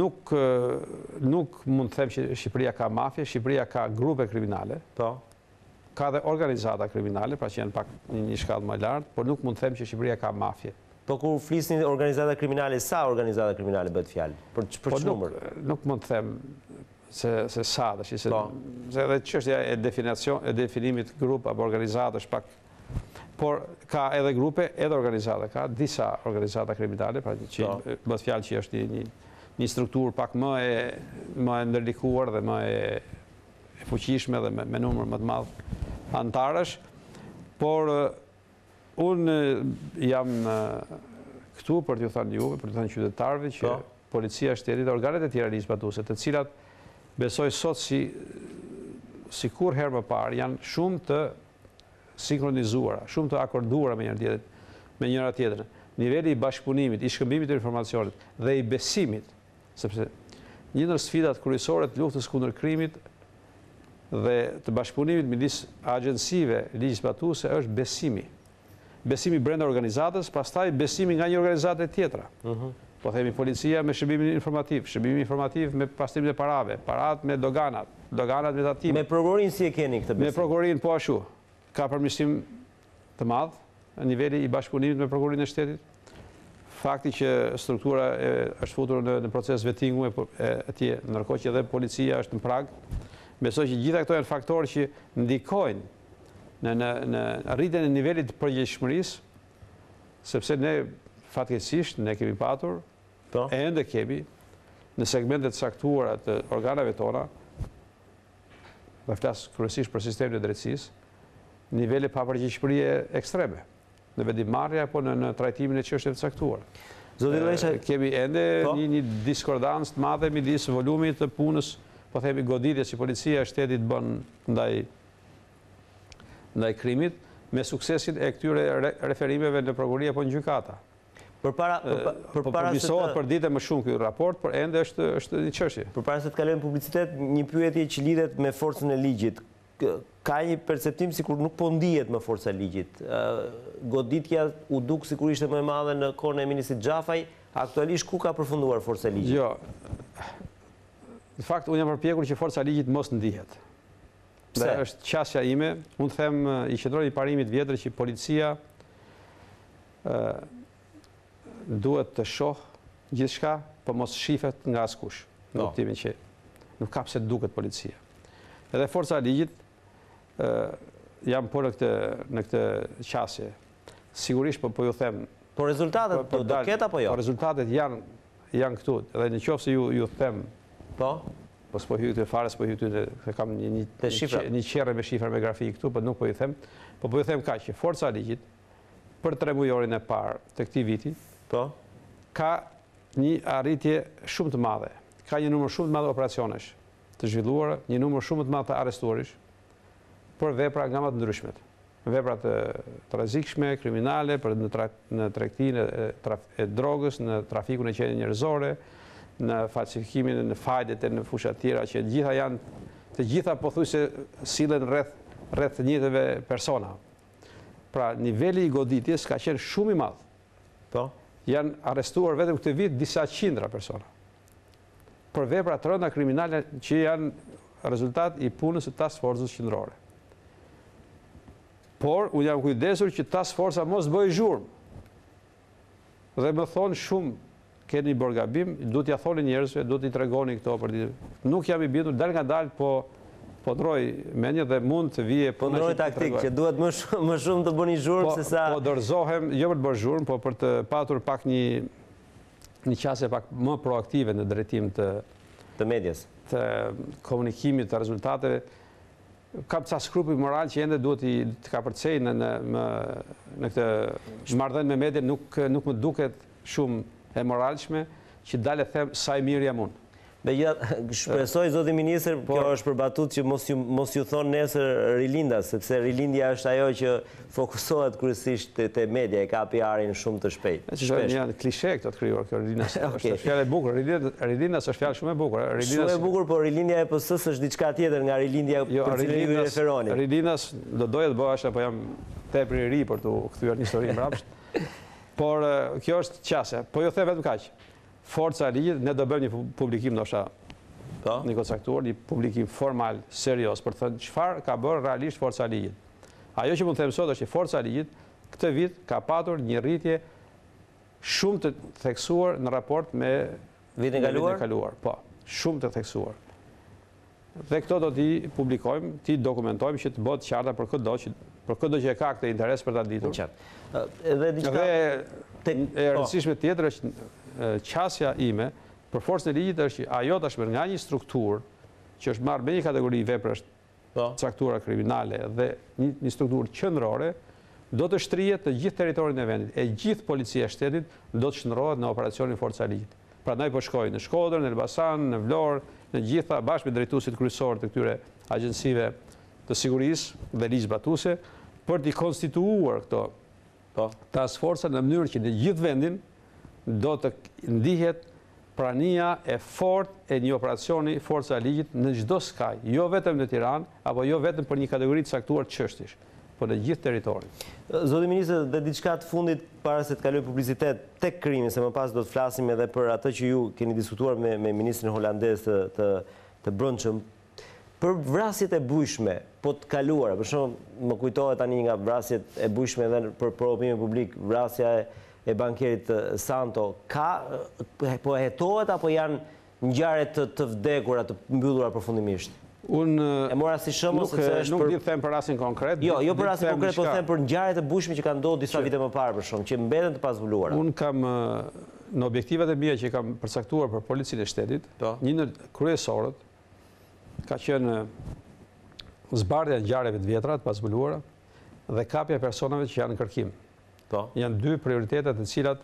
[SPEAKER 2] nuk mund të them që Shqipëria ka mafje, Shqipëria ka grupe kriminale.
[SPEAKER 1] Po.
[SPEAKER 2] Ka dhe organizata kriminale, pra që janë pak një shkallë më lartë, por nuk mund të them që Shqipëria ka mafje.
[SPEAKER 1] Po kur flisni organizata kriminale, sa organizata kriminale bëhet fjalë? Për ç'numër?
[SPEAKER 2] Nuk mund të them se sa, se edhe çështja e definimit grup apo organizata është pak, por ka edhe grupe, edhe organizata, ka disa organizata kriminale, pra që bëhet fjalë që është një strukturë pak më e ndërlikuar dhe më e fuqishme dhe me numër më të madh antarësh, por unë jam këtu për t'ju thënë juve, për t'ju thënë qytetarëve që policia e shtetit, organet e tjera ligjzbatuese, të cilat besoj sot si kur herë më parë janë shumë të sinkronizuara, shumë të akorduara me njëra tjetrën. Niveli i bashkëpunimit, i shkëmbimit të informacionit dhe i besimit, sepse një ndër sfidat kryesore të luftës kundër krimit dhe të bashkëpunimit midis agjensive ligjzbatuese është besimi. Besimi brenda organizatës, pastaj besimi nga një organizatë tjetra. Po themi policia me shërbimin informativ me pastrimin e parave, parat me doganat me tatime.
[SPEAKER 1] Me prokurorin si e keni këtë besim?
[SPEAKER 2] Me prokurorin po ashtu. Ka përmirësim të madh në niveli i bashkëpunimit me prokurorin e shtetit. Fakti që struktura është futur në proces vettingu atje, ndërkohë që edhe policia është në prag. Besoj që gjitha këto janë faktorë që ndikojnë në arritjen e nivelit të përgjegjshmërisë, sepse ne fatkeqësisht ne kemi patur ende kemi në segmentet saktuara të organeve tona, dhe flas kryesisht për sistemin e drejtësisë, nivele papërgjegjshmërie ekstreme në vendimmarrje apo në trajtimin e çështjeve të caktuara. Kemi ende një diskordancë të madhe midis volumit të punës, po themi goditjes që policia e shtetit bën ndaj krimit, me suksesin e këtyre referimeve në prokurori apo në gjykata. Përmisohet për ditë më shumë ky raport, por ende është një çështje.
[SPEAKER 1] Përpara se të kalojmë publicitet, një pyetje që lidhet me forcën e ligjit. Ka një perceptim sikur nuk po ndihet më forca e ligjit. Goditja u duk sikur ishte më e madhe në kohën e ministrit Xhafaj, aktualisht ku ka përfunduar forca e ligjit?
[SPEAKER 2] Jo. Në fakt unë jam përpjekur që forca e ligjit mos ndihet. Dhe është qasja ime, unë them i qëndron i parimit vjetër që policia duhet të shohë gjithçka, po mos shifet nga askush. Në kuptimin që nuk ka pse duket policia. Edhe forca e ligjit jam po në këtë qasje. Sigurisht po ju them.
[SPEAKER 1] Po rezultatet do ketë apo jo?
[SPEAKER 2] Po rezultatet janë këtu. Dhe në qoftë se ju them.
[SPEAKER 1] Po?
[SPEAKER 2] Po s'po hy këtë fare, s'po hy këtë, se kam një qerre me shifra me grafi këtu, po nuk po ju them. Po ju them ka që forca e ligjit, për 3 mujorin e parë të këtij viti, ka një arritje shumë të madhe. Ka një numër shumë të madhe operacionesh të zhvilluara, një numër shumë të madhe të arrestuarish për vepra nga më të ndryshmet. Vepra të rrezikshme, kriminale, në tregtinë e drogës, në trafikun e qenjeve njerëzore, në falsifikimin, në fajdet e në fusha tjera që të gjitha pothuajse sillen rreth të njëjtëve persona. Pra niveli i goditjes ka qenë shumë i madh.
[SPEAKER 1] Po.
[SPEAKER 2] Janë arrestuar vetëm këtë vit disa qindra persona për vepra të rënda kriminale që janë rezultat i punës së task force-s qendrore. Por unë jam kujdesur që task forca mos bëjë zhurmë. Dhe më thonë shumë, keni bërë gabim, du t'ja thoni njerëzve, du t'i tregoni këto për ditë. Nuk jam i bindur, dal nga dal, po ndroj mendje dhe mund të vije...
[SPEAKER 1] Po ndroj taktik, që duhet më shumë të bëni zhurmë se sa...
[SPEAKER 2] Po dorëzohem, jo për të bërë zhurmë, po për të patur pak një qasje pak më proaktive në drejtim
[SPEAKER 1] të medjes,
[SPEAKER 2] të komunikimit, të rezultateve. Kam ca skrupuj moral që ende duhet të ka përcej në këtë marrëdhënie me media, nuk më duket shumë e moralshme që dalë them sa i mirë jam unë.
[SPEAKER 1] Dhe shpresoj, zoti ministër, kjo është përbatut që mos ju thonë nesër rilinda, sepse rilindja është ajo që fokusohet kryesisht te media, e ka PR-in shumë të shpejt.
[SPEAKER 2] Janë klishe këto të krijuar, kjo rilindas. Është fjalë e bukur, rilindas është fjalë shumë e bukur.
[SPEAKER 1] Shumë e bukur, por rilindja e PS-s është diçka tjetër nga rilindja për cilën ju referoni.
[SPEAKER 2] Rilindas do doja të bëhesh, apo jam tepër i ri për të kthyer një histori mbrapsht. Por kjo është qasja. Po ju them vetëm kaq. Forca e ligjit, ne do bëjmë një publikim ndoshta një konsektuar, një publikim formal, serios, për të thënë çfarë ka bërë realisht forca e ligjit. Ajo që mund të them sot është që forca e ligjit këtë vit ka patur një rritje shumë të theksuar në raport me
[SPEAKER 1] vitin e
[SPEAKER 2] kaluar. Po, shumë të theksuar. Dhe këto do t'i publikojmë, t'i dokumentojmë që të bëhet qarta për këdo që e ka këtë interes për ta ditur.
[SPEAKER 1] Dhe
[SPEAKER 2] e rëndësishme tjetër është qasja ime për forcën e ligjit është që ajo tashmë nga një strukturë që është marrë me një kategori veprash caktuara kriminale dhe një strukturë qendrore, do të shtrihet në gjithë territorin e vendit. E gjithë policia e shtetit do të shndrohet në operacionin forca e ligjit. Prandaj po shkoj në Shkodër, në Elbasan, në Vlorë, në gjitha bashkë me drejtuesit kryesorë të këtyre agjencive të sigurisë dhe ligjzbatuese për t'i konstituuar këto task forca në mënyrë që në gjithë vendin do të ndihet prania e fortë e një operacioni forca e ligjit në çdo skaj, jo vetëm në Tiranë, apo jo vetëm për një kategori të caktuar çështjesh, por në gjithë territorin.
[SPEAKER 1] Zoti ministër, dhe diçka të fundit para se të kaloj publicitet tek krimi, se më pas do të flasim edhe për atë që ju keni diskutuar me ministrin holandez të brendshëm, për vrasjet e bujshme, po të kaluara, për shembull, më kujtohet tani nga vrasjet e bujshme edhe për opinion publik, vrasja e bankerit Santo, po hetohet apo janë ngjarje të vdekura, të mbyllura përfundimisht? E mora si shembull se është
[SPEAKER 2] nuk di të them për rastin konkret.
[SPEAKER 1] Jo për rastin konkret, po them për ngjarjet e bujshme që kanë ndodhur disa vite më parë për shkak që mbeten të pazbuluara.
[SPEAKER 2] Un kam në objektivat e mia që kam përcaktuar për policinë e shtetit, një në kryesorët ka qenë zbardhja e ngjarjeve të vjetra të pazbuluara dhe kapja e personave që janë në kërkim. Janë dy prioritetet të cilat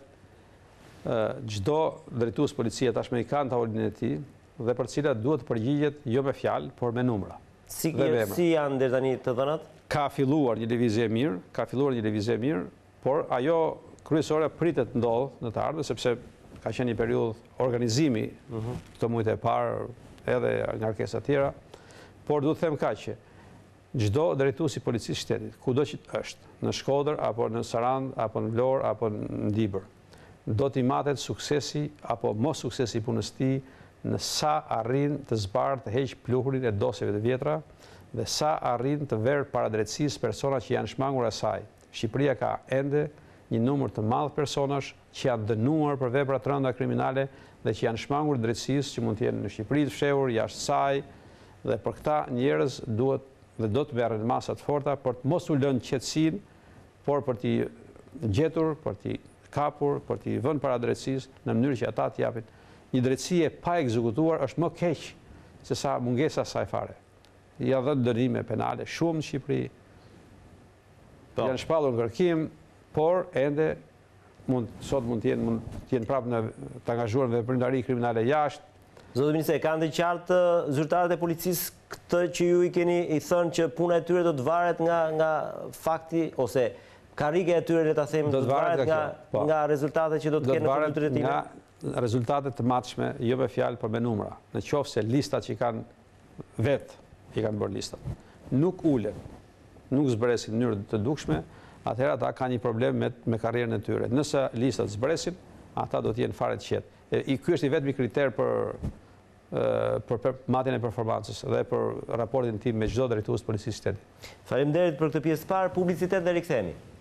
[SPEAKER 2] çdo drejtues policie tashmë i ka në tavolinë e tij dhe për cilat duhet të përgjigjet jo me fjalë, por me numra.
[SPEAKER 1] Si janë deri tani të dhënat?
[SPEAKER 2] Ka filluar një lëvizje e mirë, por ajo kryesore pritet të ndodhë në të ardhmen sepse ka qenë një periudhë organizimi këto muajt e parë edhe ngarkesa të tjera, por duhet të them kaq që çdo drejtues i policisë shtetit, kudo që është, në Shkodër apo në Sarand apo në Vlorë apo në Dibër, do t'i matet suksesi apo mos suksesi i punës tij në sa arrin të zbardhë të heq pluhurin e dosjeve të vjetra dhe sa arrin të verë para drejtësisë persona që janë shmangur asaj. Shqipëria ka ende një numër të madh personash që janë dënuar për vepra të rënda kriminale dhe që janë shmangur drejtësisë që mund të jenë në Shqipëri të fshehur, jashtë saj, dhe për këta njerëz duhet dhe do të merren masa të forta për të mos u lënë qetësinë, por për t'i gjetur, për t'i kapur, për t'i vënë para drejtësisë në mënyrë që ata të japin një drejtësi e pa ekzekutuar është më keq se sa mungesa saj fare. Ja dhënë dënime penale shumë në Shqipëri, janë shpallur në kërkim, por ende sot mund të jenë prapë të angazhuar në veprimtari kriminale jashtë.
[SPEAKER 1] Zotë Ministre, kanë dhe qartë zyrtarët e policisë këtë që ju i keni i thënë që puna e tyre do të varet nga fakti, ose karrige e tyre, le ta themi, do të varet nga rezultatet që do të kenë në fundit të drejtimit?
[SPEAKER 2] Nga rezultatet të matshme, jo me fjalë, por me numra. Në qoftë se listat që i kanë i kanë bërë listat, nuk ulen, nuk zbresin në mënyrë të dukshme, atëherë ata kanë një problem me karrierën e tyre. Nëse listat zbresin, ata do të jenë fare të qetë. Ky është i vetmi kriter për matjen e performancës dhe për raportin tim me çdo drejtues policisë shteti.
[SPEAKER 1] Faleminderit për këtë pjesë të parë, publicitet dhe rikthehemi.